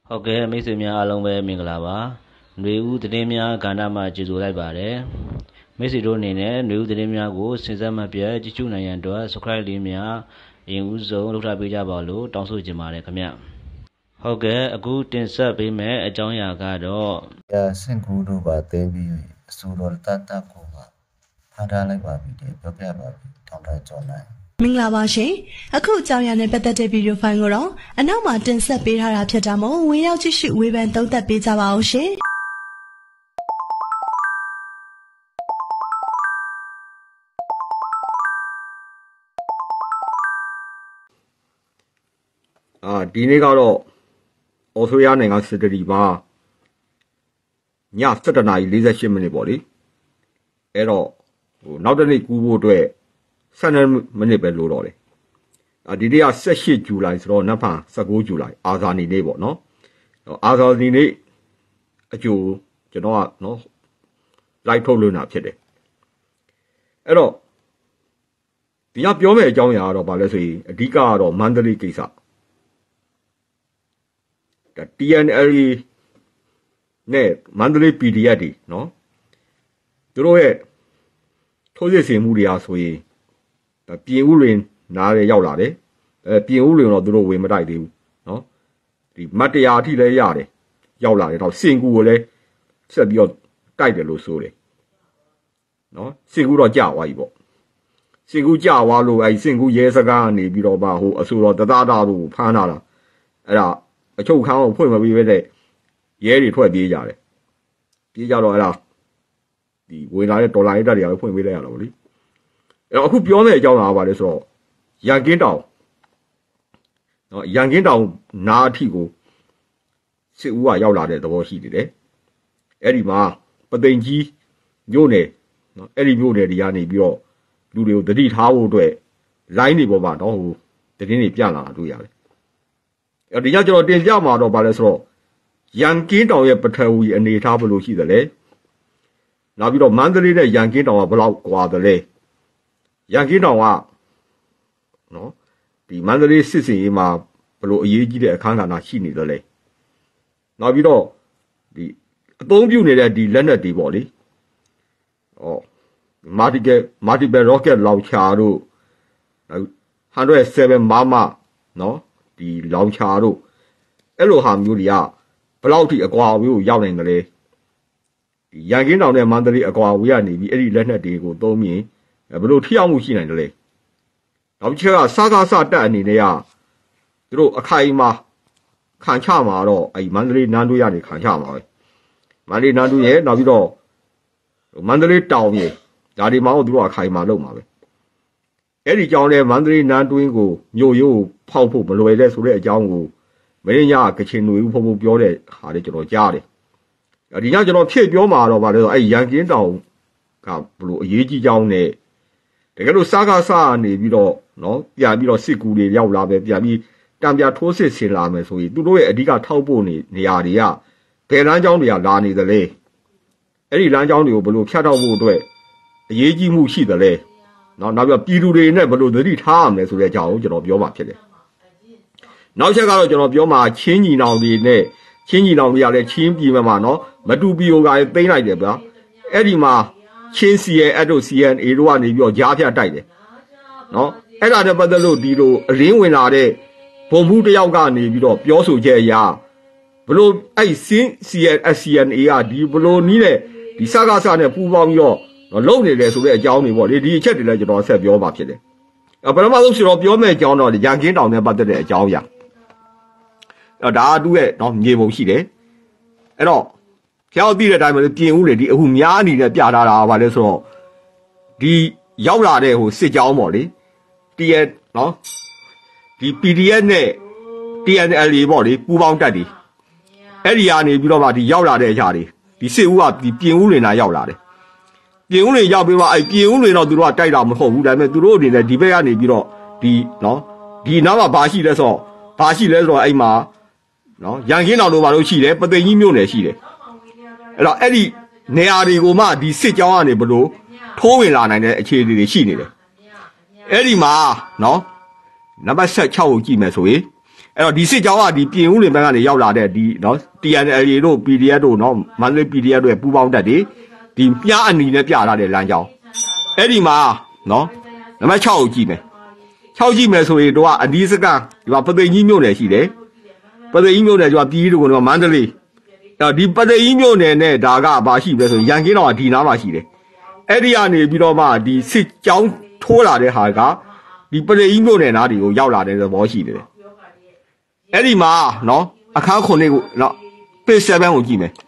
ဟုတ်ကဲ့မိတ်ဆွေများအားလုံးပဲမင်္ဂလာပါຫນွေဦးသတင်းများကဏ္ဍမှာကြိုဆိုလိုက်ပါတယ်မိတ်ဆွေတို့အနေနဲ့ຫນွေဦးသတင်းများကိုစဉ်ဆက်မပြတ်ကြည့်ရှုနိုင်ရန်အတွက် subscribe လေးများအရင်ဦးဆုံးလုပ်ထားပေးကြပါလို့တောင်းဆိုချင်ပါတယ်ခင်ဗျဟုတ်ကဲ့အခုတင်ဆက်ပေးမယ့်အကြောင်းအရာကတော့စင်ကူတို့ပါသိပြီးအစိုးရတတ်ကိုပါဖတ်ထားလိုက်ပါပြီပြောပြပါပြီထောင်ထားကြောင်းနိုင်မင်္ဂလာပါရှင်အခုအကြောင်းအရာနဲ့ပတ်သက်တဲ့ဗီဒီယိုဖိုင်ကိုတော့အနောက်မှာတင်ဆက်ပေးထားတာဖြစ်တာမို့ဝင်ရောက်ကြည့်ရှုဝေဖန်သုံးသပ်ပေးကြပါအောင်ရှင်ဒီနေ့ကတော့ဩစတြေးလျနိုင်ငံစစ်တရီမှာည7:48 မိနစ်ပေါ့လေအဲ့တော့နောက်တစ်နေ့ကူးဖို့အတွက်12 မိနစ်ပဲလိုတော့တယ်ဒီနေ့က18 ဇူလိုင်ဆိုတော့နက်ဖြန်19 ဇူလိုင်အာဇာနည်နေ့ပေါ့နော်အာဇာနည်နေ့အကျိုးကျွန်တော်ကနော်လိုက်ထုတ်လွှင့်တာဖြစ်တယ်အဲ့တော့ဒီကပြောမယ့်အကြောင်းအရာကတော့ဗာလဲဆိုရင်အဓိကကတော့မန္တလေးကိစ္စTNLA နဲ့မန္တလေး PDF တွေနော်သူတို့ရဲ့ထိုးစစ်ဆင်မှုတွေအားဆိုရင်ပြင်ဦးလွင်နားရဲရောက်လာတယ်ပြင်ဦးလွင်တော့သူတို့ဝင်မတိုက်သေးဘူးနော်ဒီမတ်တရားအထိလည်းရတယ်ရောက်လာတယ်တော့စင်ကူကိုလည်းဆက်ပြီးတော့တိုက်တယ်လို့ဆိုတယ်နော်စင်ကူတော့ကြာသွားပြီပေါ့စင်ကူကြာသွားလို့အဲစင်ကူရဲစကားကနေပြီးတော့ဟိုအဆိုတော်တသားသားတို့ဖမ်းလာတာအဲ့ဒါအချုပ်ခန်းကိုဖွင့်မပြီးပဲတဲ့ရဲတွေထွက်ပြေးကြတယ်ပြေးကြတော့အဲ့ဒါဒီဝင်လာတဲ့ဒေါ်လာရေးတက်တွေကလည်းဖွင့်ပေးလိုက်ရတော့ဗောလေအဲ့တော့အခုပြောမယ့်အကြောင်းကဘာလဲဆိုတော့ရန်ကင်းတောင်နော်ရန်ကင်းတောင်နားအထိကိုစစ်ဦးကရောက်လာတဲ့သဘောရှိနေတယ်အဲ့ဒီမှာပသိမ်ကြီးမြို့နယ်နော်အဲ့ဒီမြို့နယ်တွေကနေပြီးတော့လူတွေကိုတတိထားဖို့အတွက်လိုင်းတွေပေါ်မှာတော့ဟိုတင်းတွေပြန့်လာတာတွေ့ရတယ်အဲ့ဒီကကျွန်တော်တင်ပြမှာတော့ဘာလဲဆိုတော့ရန်ကင်းတောင်ရဲ့ပထဝီအနေထားဘယ်လိုရှိသလဲနောက်ပြီးတော့မန္တလေးနဲ့ရန်ကင်းတောင်ကဘယ်လောက်ကွာသလဲရန်ကင်းတောင်ကနော်ဒီမန္တလေးစစ်စင်ရေးမှာဘယ်လိုအရေးကြီးတဲ့အခန်းကဏ္ဍရှိနေသလဲနောက်ပြီးတော့ဒီအသုံးပြုနေတဲ့ဒီလက်နက်တွေပေါ့လေmultiple rocket launcher တို့107 မမနော်ဒီလောင်ချာတို့အဲ့လိုဟာမျိုးတွေကဘယ်လောက်ထိအကွာအဝေးကိုရောက်နိုင်တယ်လဲဒီရန်ကင်းတောင်နဲ့မန္တလေးအကွာအဝေးကနေပြီးအဲ့ဒီလက်နက်တွေကိုသုံးမြင်ဘယ်လိုထိရောက်မှုရှိနိုင်တယ်လဲနောက်တစ်ချက်ကစကားစတက်အနေနဲ့ကသူတို့အခိုင်အမာခံချမှာတော့အဲ့မန္တလေးနန်းတွေးရနေခံချမှာပဲမန္တလေးနန်းတွေးရဲ့နောက်ပြီးတော့မန္တလေးတောင်ရဲ့ဒါဒီမှာတော့သူတို့အခိုင်အမာလုပ်မှာပဲအဲ့ဒီကြောင့်လဲမန္တလေးနန်းတွင်းကိုမြို့ရိုးဖောက်ဖို့မလွယ်တဲ့ဆိုတဲ့အကြောင်းကိုမင်းညကချင်နွေဦးဖုံဖုံပြောတဲ့ဟာလေးကျွန်တော်ကြားတယ်ဒီညကျွန်တော်ဖြည့်ပြောမှာတော့ဗာလဲဆိုအဲ့ရန်ကင်းတောင်ကဘလို့အရေးကြီးကြောင်းနဲ့တကယ်လို့စားကားစားနေပြီးတော့နော်ပြန်ပြီးတော့စစ်ကူတွေရောက်လာပဲပြန်ပြီးတံပြထိုးစစ်ဆင်လာမယ်ဆိုရင်သူတို့ရဲ့အဓိကထောက်ပို့နေရာတွေကဘယ်လမ်းကြောင်းတွေကလာနေသလဲအဲ့ဒီလမ်းကြောင်းတွေကိုဘလို့ဖြတ်ထောက်ဖို့အတွက်အရေးကြီးမှုရှိသလဲနောက်ပြီးပြည်သူတွေနဲ့ဘယ်လိုသတိထားရမလဲဆိုတဲ့အကြောင်းကိုကျွန်တော်ပြောမှာဖြစ်တယ်နောက်ချက်ကတော့ကျွန်တော်ပြောမှာချင်းညီနောင်တွေနဲ့ချင်းညီနောင်တွေကလည်းချင်းပြည်မှာနော်မတူပီယိုကလည်းသိမ့်လိုက်တယ်ဗျာအဲ့ဒီမှာချင်း CN တို့ CNA တို့ကနေပြီးတော့ကြားဖြတ်တိုက်တယ်နော်အဲ့ဒါနဲ့ပတ်သက်လို့ဒီလိုအလင်းဝင်လာတဲ့ဘုံမှုတယောက်ကနေပြီးတော့ပြောဆိုချက်အရာဘလို့အဲ့ CNA ကဒီဘလို့နီးတဲ့ဒီစကားစနဲ့ပူပေါင်းပြီးတော့လုံနေတယ်ဆိုတဲ့အကြောင်းတွေပေါ့လေဒီအချက်တွေလည်းကျွန်တော်ဆက်ပြောပါဖြစ်တယ်ပထမဆုံးကျွန်တော်ပြောမယ့်အကြောင်းတော့ရန်ကင်းတောင်နဲ့ပတ်သက်တဲ့အကြောင်းအရာဒါကသူ့ရဲ့နော်မြေပုံရှိတယ်အဲ့တော့ကျောင်းသိတဲ့အတိုင်းပဲပြင်ဦးလေဒီအခုများအနေနဲ့ပြထားတာပါလဲဆိုတော့ဒီရောက်လာတဲ့ဟိုစစ်ကြောင်းပေါ့လေ TN နော်ဒီ PDF နဲ့ TNLA ပေါ့လေပူပေါင်းတက်တွေအဲ့ဒီကနေပြီးတော့မှဒီရောက်လာတဲ့အရာတွေဒီစစ်ဦးကဒီပြင်ဦးလင်နာရောက်လာတယ်ပြင်ဦးလင်ရောက်ပြီးမှအဲ့ပြင်ဦးလင်တော့သူတို့ကတိုက်တာမဟုတ်ဘူးဒါပေမဲ့သူတို့အနေနဲ့ဒီဘက်ကနေပြီးတော့ဒီနော်ဒီနားမှာဘာရှိလဲဆိုတော့အဲ့မှာနော်ရန်ကင်းတောင်တို့ဘာလို့ရှိတယ်ပသိမ်ကြီးမြို့နယ်ရှိတယ်အဲ့တော့အဲ့ဒီနေရာတွေကိုမှဒီစစ်ကြောင်းကနေဘလို့ထိုးဝင်လာနိုင်တဲ့အခြေအနေတွေရှိနေတယ်အဲ့ဒီမှာနော်နံပါတ်16ကိုကြည့်မယ်ဆိုရင်အဲ့တော့ဒီစစ်ကြောင်းကဒီပြင်ဦးလင်ဘက်ကနေရောက်လာတဲ့ဒီနော် TNL တို့ PDF တို့နော်မန္တလေး PDF တို့ရဲ့ပူးပေါင်းတပ်တွေဒီပြားအနီနဲ့ပြထားတဲ့လမ်းကြောင်းအဲ့ဒီမှာနော်နံပါတ်6ကိုကြည့်မယ်6ကြည့်မယ်ဆိုရင်တော့အဒီစကန်ဒီမှာပသိမ်ကြီးမြို့နယ်ရှိတယ်ပသိမ်ကြီးမြို့နယ်ကျတော့ပြည်သူကတော့မန္တလေးအဲ့ဒီပသိမ်ကြီးမြို့နယ်နဲ့ဒါကဘာရှိလဲဆိုရင်ရန်ကင်းတော်ကဒီနားမှာရှိတယ်အဲ့ဒီကနေပြီးတော့မှဒီစစ်ကြောင်းထိုးလာတဲ့ဟာကဒီပသိမ်ကြီးမြို့နယ်နားတွေကိုရောက်လာတဲ့သဘောရှိတယ်အဲ့ဒီမှာနော်အခန်း9ကိုနော် page 7ကိုကြည့်မယ်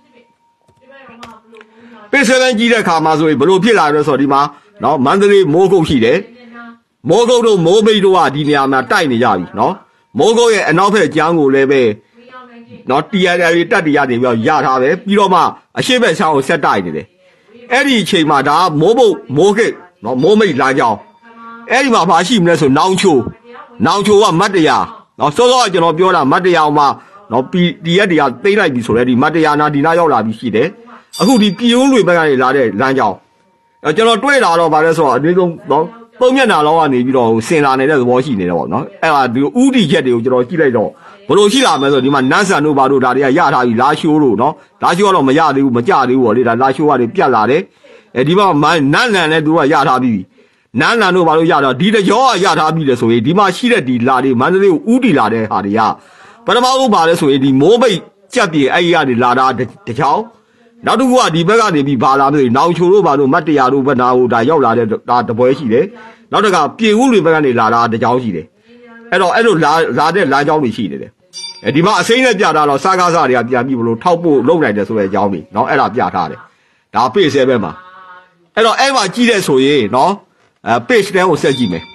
page 7ကြည့်တဲ့အခါမှာဆိုရင်ဘယ်လိုဖြစ်လာလဲဆိုတော့ဒီမှာနော်မန္တလေးမိုးကုတ်ရှိတယ်မိုးကုတ်တို့မိုးမိတ်တို့ကဒီနေရာမှာတိုက်နေကြပြီနော်မိုးကုတ်ရဲ့အနောက်ဘက်ကျမ်းကိုလည်းပဲနော် TNL တက်တရနေပြီးရထားပဲပြီးတော့မှအရှိဘက်ချောင်းကိုဆက်တိုက်နေတယ်အဲ့ဒီအချိန်မှာဒါမိုးပုတ်မိုးကိတ်နော်မိုးမိတ်လာကြောင်းအဲ့ဒီမှာဘာရှိမလဲဆိုနောင်ချိုကမတ်တရားနော်စောစောကကျွန်တော်ပြောတာမတ်တရားမှာနော် PDF တွေကသိမ့်လိုက်ပြီဆိုတော့ဒီမတ်တရားနာဒီနာရောက်လာပြီရှိတယ်အခုဒီပြည်ဦးလွေဘက်ကနေလာတဲ့လမ်းကြောင်းကျွန်တော်တွေ့လာတော့ဗါလဲဆိုတော့အနည်းဆုံးနော်ပုံမျက်နှာလောက်ကနေပြီးတော့စင်လာနေတဲ့သဘောရှိနေတယ်ပေါ့နော်အဲ့ဒါဒီဥတီချက်တွေကိုကျွန်တော်ကြည့်လိုက်တော့ဘလို့ရှိလာမလဲဆိုဒီမှာနန်းဆန်တို့ဘာတို့ဒါတွေကရထားပြီလာရှိုးတို့နော်လာရှိုးကတော့မရသေးဘူးမကြသေးဘူးပေါ့လေဒါလာရှိုးကတွေပြတ်လာတယ်ဒီမှာနန်းလန်လည်းသူကရထားပြီနန်းလန်တို့ဘာလို့ရတော့ဒီတကြောကရထားပြီလေဆိုရင်ဒီမှာရှိတဲ့ဒီလာတွေမန္တလေးကိုဥတီလာတဲ့ဟာတွေကပထမဦးပါလဲဆိုရင်ဒီမိုးပိတ်ကြက်ပြေအဲ့ဒီကနေလာတာတကြောင်နောက်တစ်ခုကဒီဘက်ကနေပြီးဘာလာမလို့နောင်ချိုတို့ဘာလို့မတ်တရာတို့ဘက်နာဟိုဒါရောက်လာတဲ့ဒါတပွဲရှိတယ်နောက်တစ်ခါပြင်ဦးတွေဘက်ကနေလာတာတကြောင်ရှိတယ်အဲ့တော့အဲ့လိုလာတဲ့လမ်းကြောင်းတွေရှိနေတယ်ဒီမှာအစိမ့်နဲ့ပြထားတော့စားကားစားတွေကပြန်ပြီးဘလို့ထောက်ဖို့လုပ်နိုင်တယ်ဆိုတဲ့အကြောင်းတွေเนาะအဲ့ဒါပြထားတယ်ဒါ page 7မှာအဲ့တော့အဲ့မှာကြည့်တဲ့ဆိုရင်เนาะpage 10ကိုဆက်ကြည့်မယ်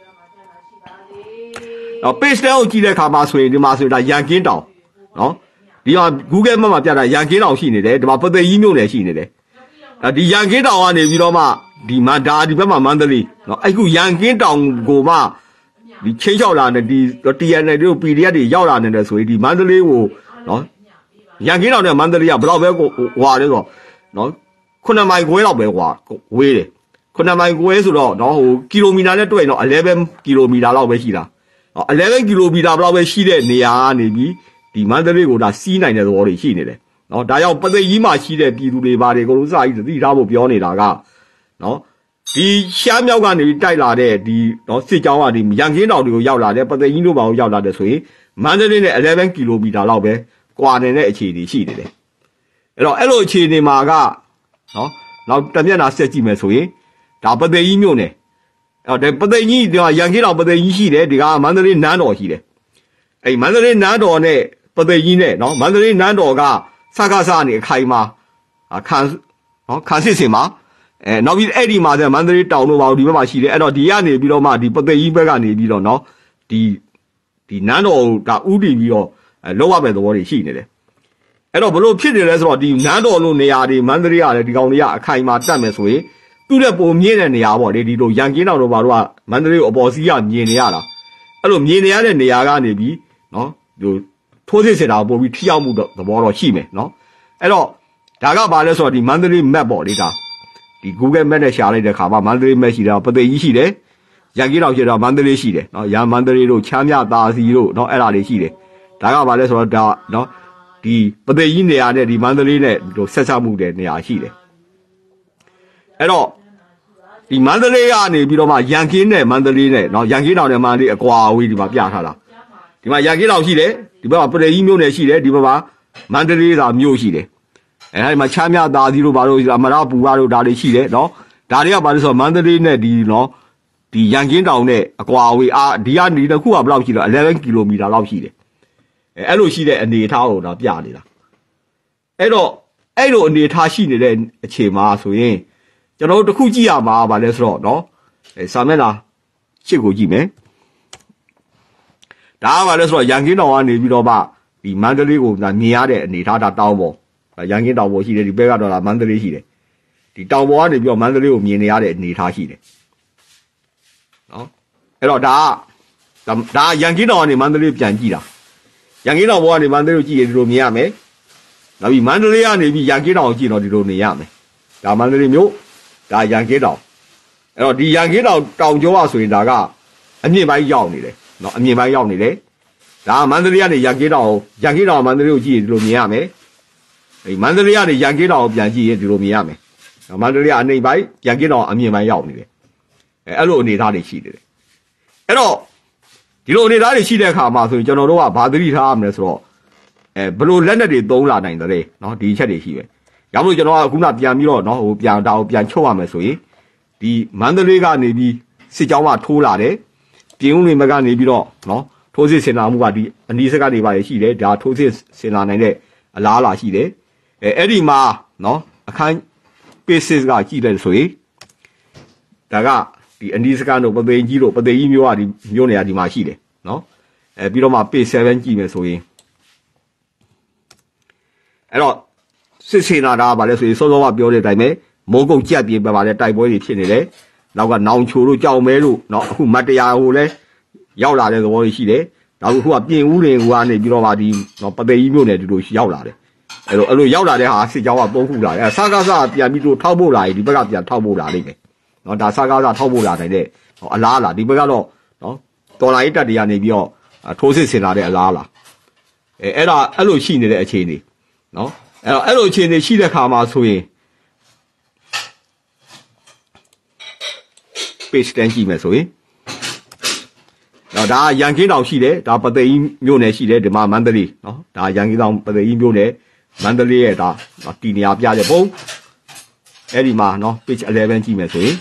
page 10ကိုကြည့်တဲ့အခါမှာဆိုရင်ဒီမှာဆိုရင်ဒါရန်ကင်းတောင်เนาะဒီမှာ Google Map မှာပြတာရန်ကင်းတောင်ရှိနေတယ်ဒီမှာပသိမ်ကြီးမြို့နယ်ရှိနေတယ်ဒီရန်ကင်းတောင်ကနေပြီးတော့မှဒီမှာဒါဒီဘက်မှာမန္တလေးเนาะအဲ့ခုရန်ကင်းတောင်ကိုမှဒီချင်းချောက်လာတဲ့ဒီ TNL တို့ PDF တွေရောက်လာနေတယ်ဆိုရင်ဒီမန္တလေးကိုเนาะရန်ကင်းတောင်နဲ့မန္တလေးကဘယ်တော့ပဲဟွာလဲဆိုတော့เนาะ9မိုင်ခွဲလောက်ပဲဟွာဝေးတယ်9မိုင်ခွဲဆိုတော့เนาะဟိုကီလိုမီတာနဲ့တွေ့ရင်တော့11ကီလိုမီတာလောက်ပဲရှိတာ11ကီလိုမီတာဘယ်လောက်ပဲရှိတဲ့နေရာကနေပြီးဒီမန္တလေးကိုဒါစီးနိုင်တဲ့သဘောတွေရှိနေတယ်เนาะဒါကြောင့်ပသိမ်ကြီးမှာရှိတဲ့ပြည်သူတွေဘာတွေအကုန်လုံးစာကြီးသိထားဖို့ပြောနေတာကเนาะဒီရှမ်းမြောက်ကနေတိုက်လာတဲ့ဒီเนาะစစ်ကြောင်းကဒီရန်ကင်းတောင်တွေကိုရောက်လာတယ်ပသိမ်ကြီးတို့ဘာကိုရောက်လာတယ်ဆိုရင်မန္တလေးနဲ့11ကီလိုမီတာလောက်ပဲကွာနေတဲ့အခြေအနေရှိနေတယ်အဲ့တော့အဲ့လိုအခြေအနေမှာကเนาะနောက်တစ်မျက်နှာဆက်ကြည့်မယ်ဆိုရင်ဒါပသိမ်ကြီးမြို့နယ်အဲ့တော့ပသိမ်ကြီးဒီရန်ကင်းတောင်ပသိမ်ကြီးရှိတယ်ဒီကမန္တလေးနန်းတော်ရှိတယ်အဲ့မန္တလေးနန်းတော်နဲ့ပသိမ်ကြီးနဲ့เนาะမန္တလေးနန်းတော်ကစကားစားနေအခိုင်မှာခံစစ်စင်မှာနောက်ပြီးအဲ့ဒီမှာမန္တလေးတောင်တို့ပါဒီဘက်မှာရှိတယ်အဲ့တော့ဒီကနေပြီးတော့မှဒီပသိမ်ကြီးဘက်ကနေပြီးတော့เนาะဒီနန်းတော်ကဥတီပြီးတော့လောက်ရမယ့်သဘောတွေရှိနေတယ်အဲ့တော့ဘလို့ဖြစ်နေလဲဆိုတော့ဒီနန်းတော်လိုနေရာတွေမန္တလေးရတယ်ဒီကောင်တွေကအခိုင်မှာတက်မယ်ဆိုရင်သူ့လက်ပုံမြင့်တဲ့နေရာပေါ့လေဒီလိုရန်ကင်းတောင်တို့ဘာတို့ကမန္တလေးကိုအပေါ်စီးကမြင်နေရတာအဲ့လိုမြင်နေရတဲ့နေရာကနေပြီးเนาะဒီထိုးစစ်စစ်တာပို့ပြီးထိရောက်မှုတော့သဘောတော့ရှိမယ်เนาะအဲ့တော့ဒါကဘာလဲဆိုတော့ဒီမန္တလေး map ပေါ့လေဒါဒီ Google Map နဲ့ရှာလိုက်တဲ့ခါမှာမန္တလေး map ရှိတာပသိမ်ကြီးရှိတယ်ရန်ကင်းတောင်ရှိတော့မန္တလေးရှိတယ်เนาะရန်မန္တလေးတို့ချမ်းမြသာစီတို့เนาะအဲ့ဒါတွေရှိတယ်ဒါကဘာလဲဆိုတော့ဒါเนาะဒီပသိမ်ကြီးနေရာနဲ့ဒီမန္တလေးနဲ့ဟိုဆက်ဆံမှုတဲ့နေရာရှိတယ်အဲ့တော့ဒီမန္တလေးကနေပြီးတော့မှရန်ကင်းနဲ့မန္တလေးနဲ့เนาะရန်ကင်းတောင်နဲ့မန္တလေးအကွာအဝေးဒီမှာပြထားတာဒီမှာရန်ကင်းတောင်ရှိတယ်ဒီဘက်မှာပသိမ်ကြီးမြို့နယ်ရှိတယ်ဒီဘက်မှာမန္တလေးသာမြို့ရှိတယ်အဲဒီမှာချမ်းမြသာစီတို့ဘာလို့အမရပူရတို့ဒါတွေရှိတယ်เนาะဒါတွေကဘာလို့ဆိုတော့မန္တလေးနဲ့ဒီเนาะဒီရန်ကင်းတောင်နဲ့အကွာအဝေးဒီကနေတစ်ခုကဘယ်လောက်ရှိတော့11ကီလိုမီတာလောက်ရှိတယ်အဲ့လိုရှိတဲ့အနေအထားကိုတော့ပြနေတာအဲ့တော့အဲ့လိုအနေအထားရှိနေတဲ့အခြေမှာဆိုရင်ကျွန်တော်တို့တစ်ခုကြည့်ရမှာဗာလဲဆိုတော့เนาะစာမျက်နှာရှစ်ကိုကြည့်မယ်ဒါကဗာလဲဆိုတော့ရန်ကင်းတောင်ကနေပြီးတော့မှဒီမန္တလေးကိုမြင်ရတဲ့အနေအထားဒါတောင်ပေါ်ရန်ကင်းတောင်ပေါ်ရှိတယ်ဒီဘက်ကတော့မန္တလေးရှိတယ်ဒီတောင်ပေါ်ကနေပြီးတော့မန္တလေးကိုမြင်နေရတဲ့အနေအထားရှိတယ်เนาะအဲ့တော့ဒါရန်ကင်းတောင်ကနေမန္တလေးပြန်ကြည့်တာရန်ကင်းတောင်ပေါ်ကနေမန္တလေးကိုကြည့်ရင်ဒီလိုမြင်ရမယ်နောက်ပြီးမန္တလေးကနေပြီးရန်ကင်းတောင်ကိုကြည့်တော့ဒီလိုနေရမယ်ဒါမန္တလေးမြို့ဒါရန်ကင်းတောင်အဲ့တော့ဒီရန်ကင်းတောင်တောင်ကျောကဆိုရင်ဒါကအမြင့်ပိုင်းရောက်နေတယ်เนาะအမြင့်ပိုင်းရောက်နေတယ်ဒါမန္တလေးကနေရန်ကင်းတောင်မန္တလေးကိုကြည့်ရင်ဒီလိုမြင်ရမယ်မန္တလေးကနေရန်ကင်းတောင်ကိုပြန်ကြည့်ရင်ဒီလိုမြင်ရမယ်မန္တလေးကနေပိုင်းရန်ကင်းတောင်အမြင့်ပိုင်းရောက်နေတယ်အဲ့လိုအနေအထားတွေရှိနေတယ်အဲ့တော့ဒီလိုအနေအထားတွေရှိတဲ့အခါမှာဆိုရင်ကျွန်တော်တို့ကဘာသတိထားရမလဲဆိုတော့ဘလို့လက်နက်တွေသုံးလာနိုင်တယ်နော်ဒီချက်တွေရှိပဲရောက်လို့ကျွန်တော်ကခုနပြန်ပြီးတော့နော်ဟိုပြန်ချုပ်ရမယ်ဆိုရင်ဒီမန္တလေးကနေပြီးစစ်ကြောင်းကထိုးလာတယ်ပြင်ဦးလွင်ဘက်ကနေပြီးတော့နော်ထိုးစစ်ဆင်လာမှုကဒီအနီးစက်ကနေပါရရှိတယ်ဒါထိုးစစ်ဆင်လာနိုင်တဲ့အလားအလာရှိတယ်အဲ့ဒီမှာနော်အခန်း basis ကကြည့်တယ်ဆိုရင်ဒါကဒီအနီးစက်တို့ပသိမ်ကြီးတို့ပသိမ်ကြီးမျိုးကဒီမျိုးနေရာဒီမှာရှိတယ်နော်ပြီးတော့မှ page 7ကြည့်မယ်ဆိုရင်အဲ့တော့စစ်စင်လာတာဗာလဲဆိုရင်စောစောကပြောတဲ့အတိုင်းပဲမိုးကုတ်ကြက်ပြေပဲဗာလဲတိုက်ပွဲတွေဖြစ်နေတယ်နောက်ကနောင်ချိုတို့ကြောင်မဲတို့နော်အခုမတရားဟိုလဲရောက်လာတဲ့သဘောတွေရှိတယ်နောက်အခုကပြင်ဦးတွေကနေပြီးတော့ဗာဒီနော်ပသိမ်ကြီးမျိုးနဲ့ဒီလိုရောက်လာတယ်အဲ့လိုရောက်လာတဲ့ဟာစစ်ကြောင်းကသုံးခုလာတယ်စကားစပြန်ပြီးတော့ထောက်ဖို့လာရင်ဒီဘက်ကပြန်ထောက်ဖို့လာလိမ့်မယ်နော်ဒါစကားစထောက်ဖို့လာနိုင်တဲ့အလားလားဒီဘက်ကတော့နော်တော်လာရေးတက်တွေကနေပြီးတော့ထိုးစစ်ဆင်လာတဲ့အလားလားအဲ့ဒါအဲ့လိုရှိနေတဲ့အခြေအနေနော်အဲ့လိုအခြေအနေရှိတဲ့ခါမှာဆိုရင် page 10ကြည့်မယ်ဆိုရင်နော်ဒါရန်ကင်းတောင်ရှိတယ်ဒါပသိမ်မြို့နယ်ရှိတယ်ဒီမှာမန္တလေးနော်ဒါရန်ကင်းတောင်ပသိမ်မြို့နယ်မန္တလေးရဲ့ဒါတီနေရာပြတဲ့ပုံအဲ့ဒီမှာနော် page 11ကြည့်မယ်ဆိုရင်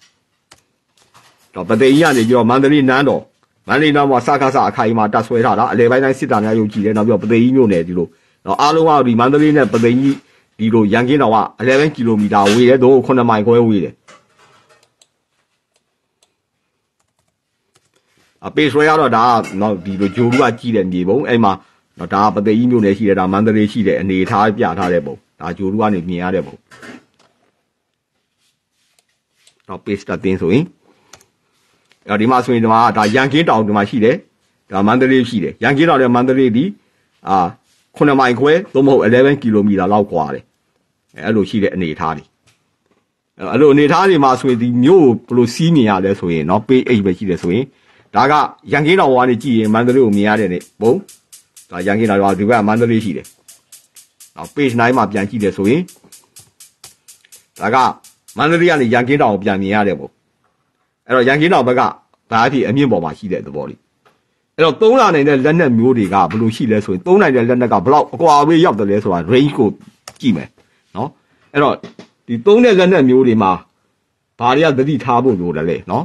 တော့ပသိမ်ကြီးကနေပြီးတော့မန္တလေးနန်းတော်မန္တလေးနန်းမှာစကားစအခိုင်မှာတက်ဆွဲထားတာအလဲပိုင်းတိုင်းစစ်သားများယုံကြည်တယ်နောက်ပြီးတော့ပသိမ်ကြီးမြို့နယ်ဒီလိုနော်အားလုံးကဒီမန္တလေးနဲ့ပသိမ်ကြီးဒီလိုရန်ကင်းတောင်က11ကီလိုမီတာဝေးတယ်တော့9မိုင်ခွဲဝေးတယ်ပေဆွဲရတော့ဒါနော်ဒီလိုဂျိုလူကကြီးတဲ့မြေပုံအဲ့မှာနော်ဒါပသိမ်ကြီးမြို့နယ်ရှိတယ်ဒါမန္တလေးရှိတယ်အနေထားပြထားတဲ့ပုံဒါဂျိုလူကနေမြင်ရတဲ့ပုံတော့ page တက်တင်းဆိုရင်ဒီမှာဆိုရင်ဒီမှာဒါရန်ကင်းတောင်ဒီမှာရှိတယ်ဒါမန္တလေးရှိတယ်ရန်ကင်းတောင်နဲ့မန္တလေးဒီ9မိုင်ခွဲသို့မဟုတ်11ကီလိုမီတာလောက်กว่าတယ်အဲ့လိုရှိတဲ့အနေထားတွေအဲ့လိုအနေထားတွေမှာဆိုရင်ဒီမြို့ကိုဘယ်လိုစီးမြင်ရလဲဆိုရင်เนาะ page 8ပဲရှိတယ်ဆိုရင်ဒါကရန်ကင်းတောင်ကနေကြည့်ရင်မန္တလေးကိုမြင်ရတဲ့နေဘုံဒါရန်ကင်းတောင်ကဒီဘက်ကမန္တလေးရှိတယ်နောက် page 9မှာပြန်ကြည့်တယ်ဆိုရင်ဒါကမန္တလေးကနေရန်ကင်းတောင်ကိုပြန်မြင်ရတယ်ပေါ့အဲ့တော့ရန်ကင်းတောင်ဘက်ကဘာအဖြစ်အမြင့်ပေါ်မှာရှိတဲ့သဘောလေးအဲ့တော့သုံးလာနိုင်တဲ့လက်နက်မျိုးတွေကဘယ်လိုရှိလဲဆိုရင်သုံးနိုင်တဲ့လက်နက်ကဘယ်လောက်အကွာအဝေးရောက်တယ်လဲဆိုတာ range ကိုကြည့်မယ်နော်အဲ့တော့ဒီသုံးတဲ့လက်နက်မျိုးတွေမှာဘာတွေကသတိထားဖို့လိုတယ်လဲနော်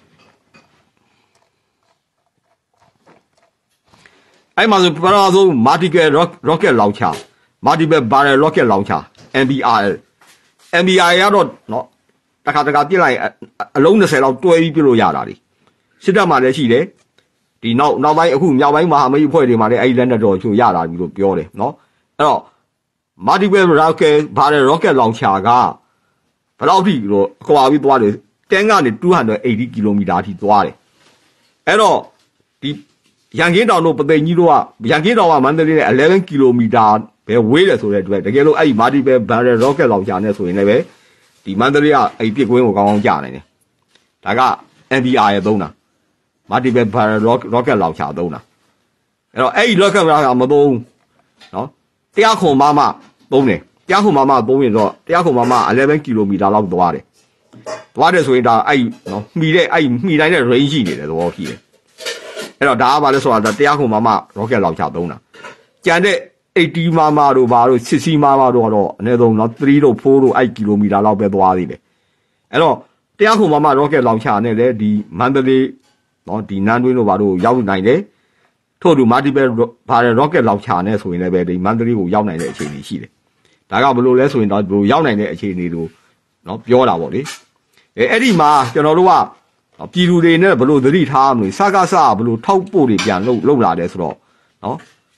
အဲ့မှာဆိုပထမဆုံး multiple rocket launcher multiple barrel rocket launcher MBRL ကတော့နော်တခါပြစ်လိုက်အလုံး20လောက်တွဲပြီးပြစ်လို့ရတာလေစစ်တပ်မှာလည်းရှိတယ်ဒီနောက်ပိုင်းအခုမြောက်ပိုင်းမဟာမိတ်အဖွဲ့တွေမှာလည်းအဲ့ဒီလက်နက်တော်ချို့ရတာပြီလို့ပြောတယ်နော်အဲ့တော့ multiple rocket barrel rocket launcher ကဘယ်လောက်ထိလို့အကွာပြီးသွားတယ်10ကနေ280ကီလိုမီတာအထိသွားတယ်အဲ့တော့ဒီရန်ကင်းတောင်တို့ပသိမ်ကြီးတို့ကရန်ကင်းတောင်ကမန္တလေးနဲ့11ကီလိုမီတာပဲဝေးတယ်ဆိုတဲ့အတွက်တကယ်လို့အဲ့ဒီ multiple barrel rocket launcher နဲ့ဆိုရင်လည်းပဲဒီမန္တလေးကအဲ့ပြစ်ကွင်းကိုကောင်းကောင်းကြာနိုင်တယ်ဒါက MBR ရဲ့သုံးတာ multiple barrel rocket launcher သုံးတာအဲ့တော့အဲ့ဒီ rocket launcher မသုံးနော်တရားခွန်မမသုံးတယ်တရားခွန်မမသုံးရင်တော့တရားခွန်မမ11ကီလိုမီတာလောက်သွားတယ်ဆိုရင်ဒါအဲ့နော်မှီတိုင်းတဲ့ range ရှိနေတယ်သဘောရှိတယ်အဲ့တော့ဒါကဘာလဲဆိုတော့တရားခွန်မမ rocket launcher သုံးတာကြံတဲ့80မမတို့ဘာတို့60မမတို့ကတော့အနည်းဆုံးနော်3တို့4တို့8ကီလိုမီတာလောက်ပဲသွားသေးတယ်အဲ့တော့တရားခွန်မမ rocket launcher နဲ့လည်းဒီမန္တလေးနော်ဒီနန်းတွင်းတို့ဘာတို့ရောက်နိုင်တယ်ထို့တူ multiple barrel rocket launcher နဲ့ဆိုရင်လည်းပဲဒီမန္တလေးကိုရောက်နိုင်တဲ့အခြေအနေရှိတယ်ဒါကဘယ်လိုလဲဆိုရင်တော့ဘယ်လိုရောက်နိုင်တဲ့အခြေအနေတို့နော်ပြောတာပေါ့လေအဲ့ဒီမှာကျွန်တော်တို့ကပြည်သူတွေနဲ့ဘယ်လိုသတိထားမလို့စကားစဘယ်လိုထောက်ပို့တွေပြန်လုပ်လာတယ်ဆိုတော့နော်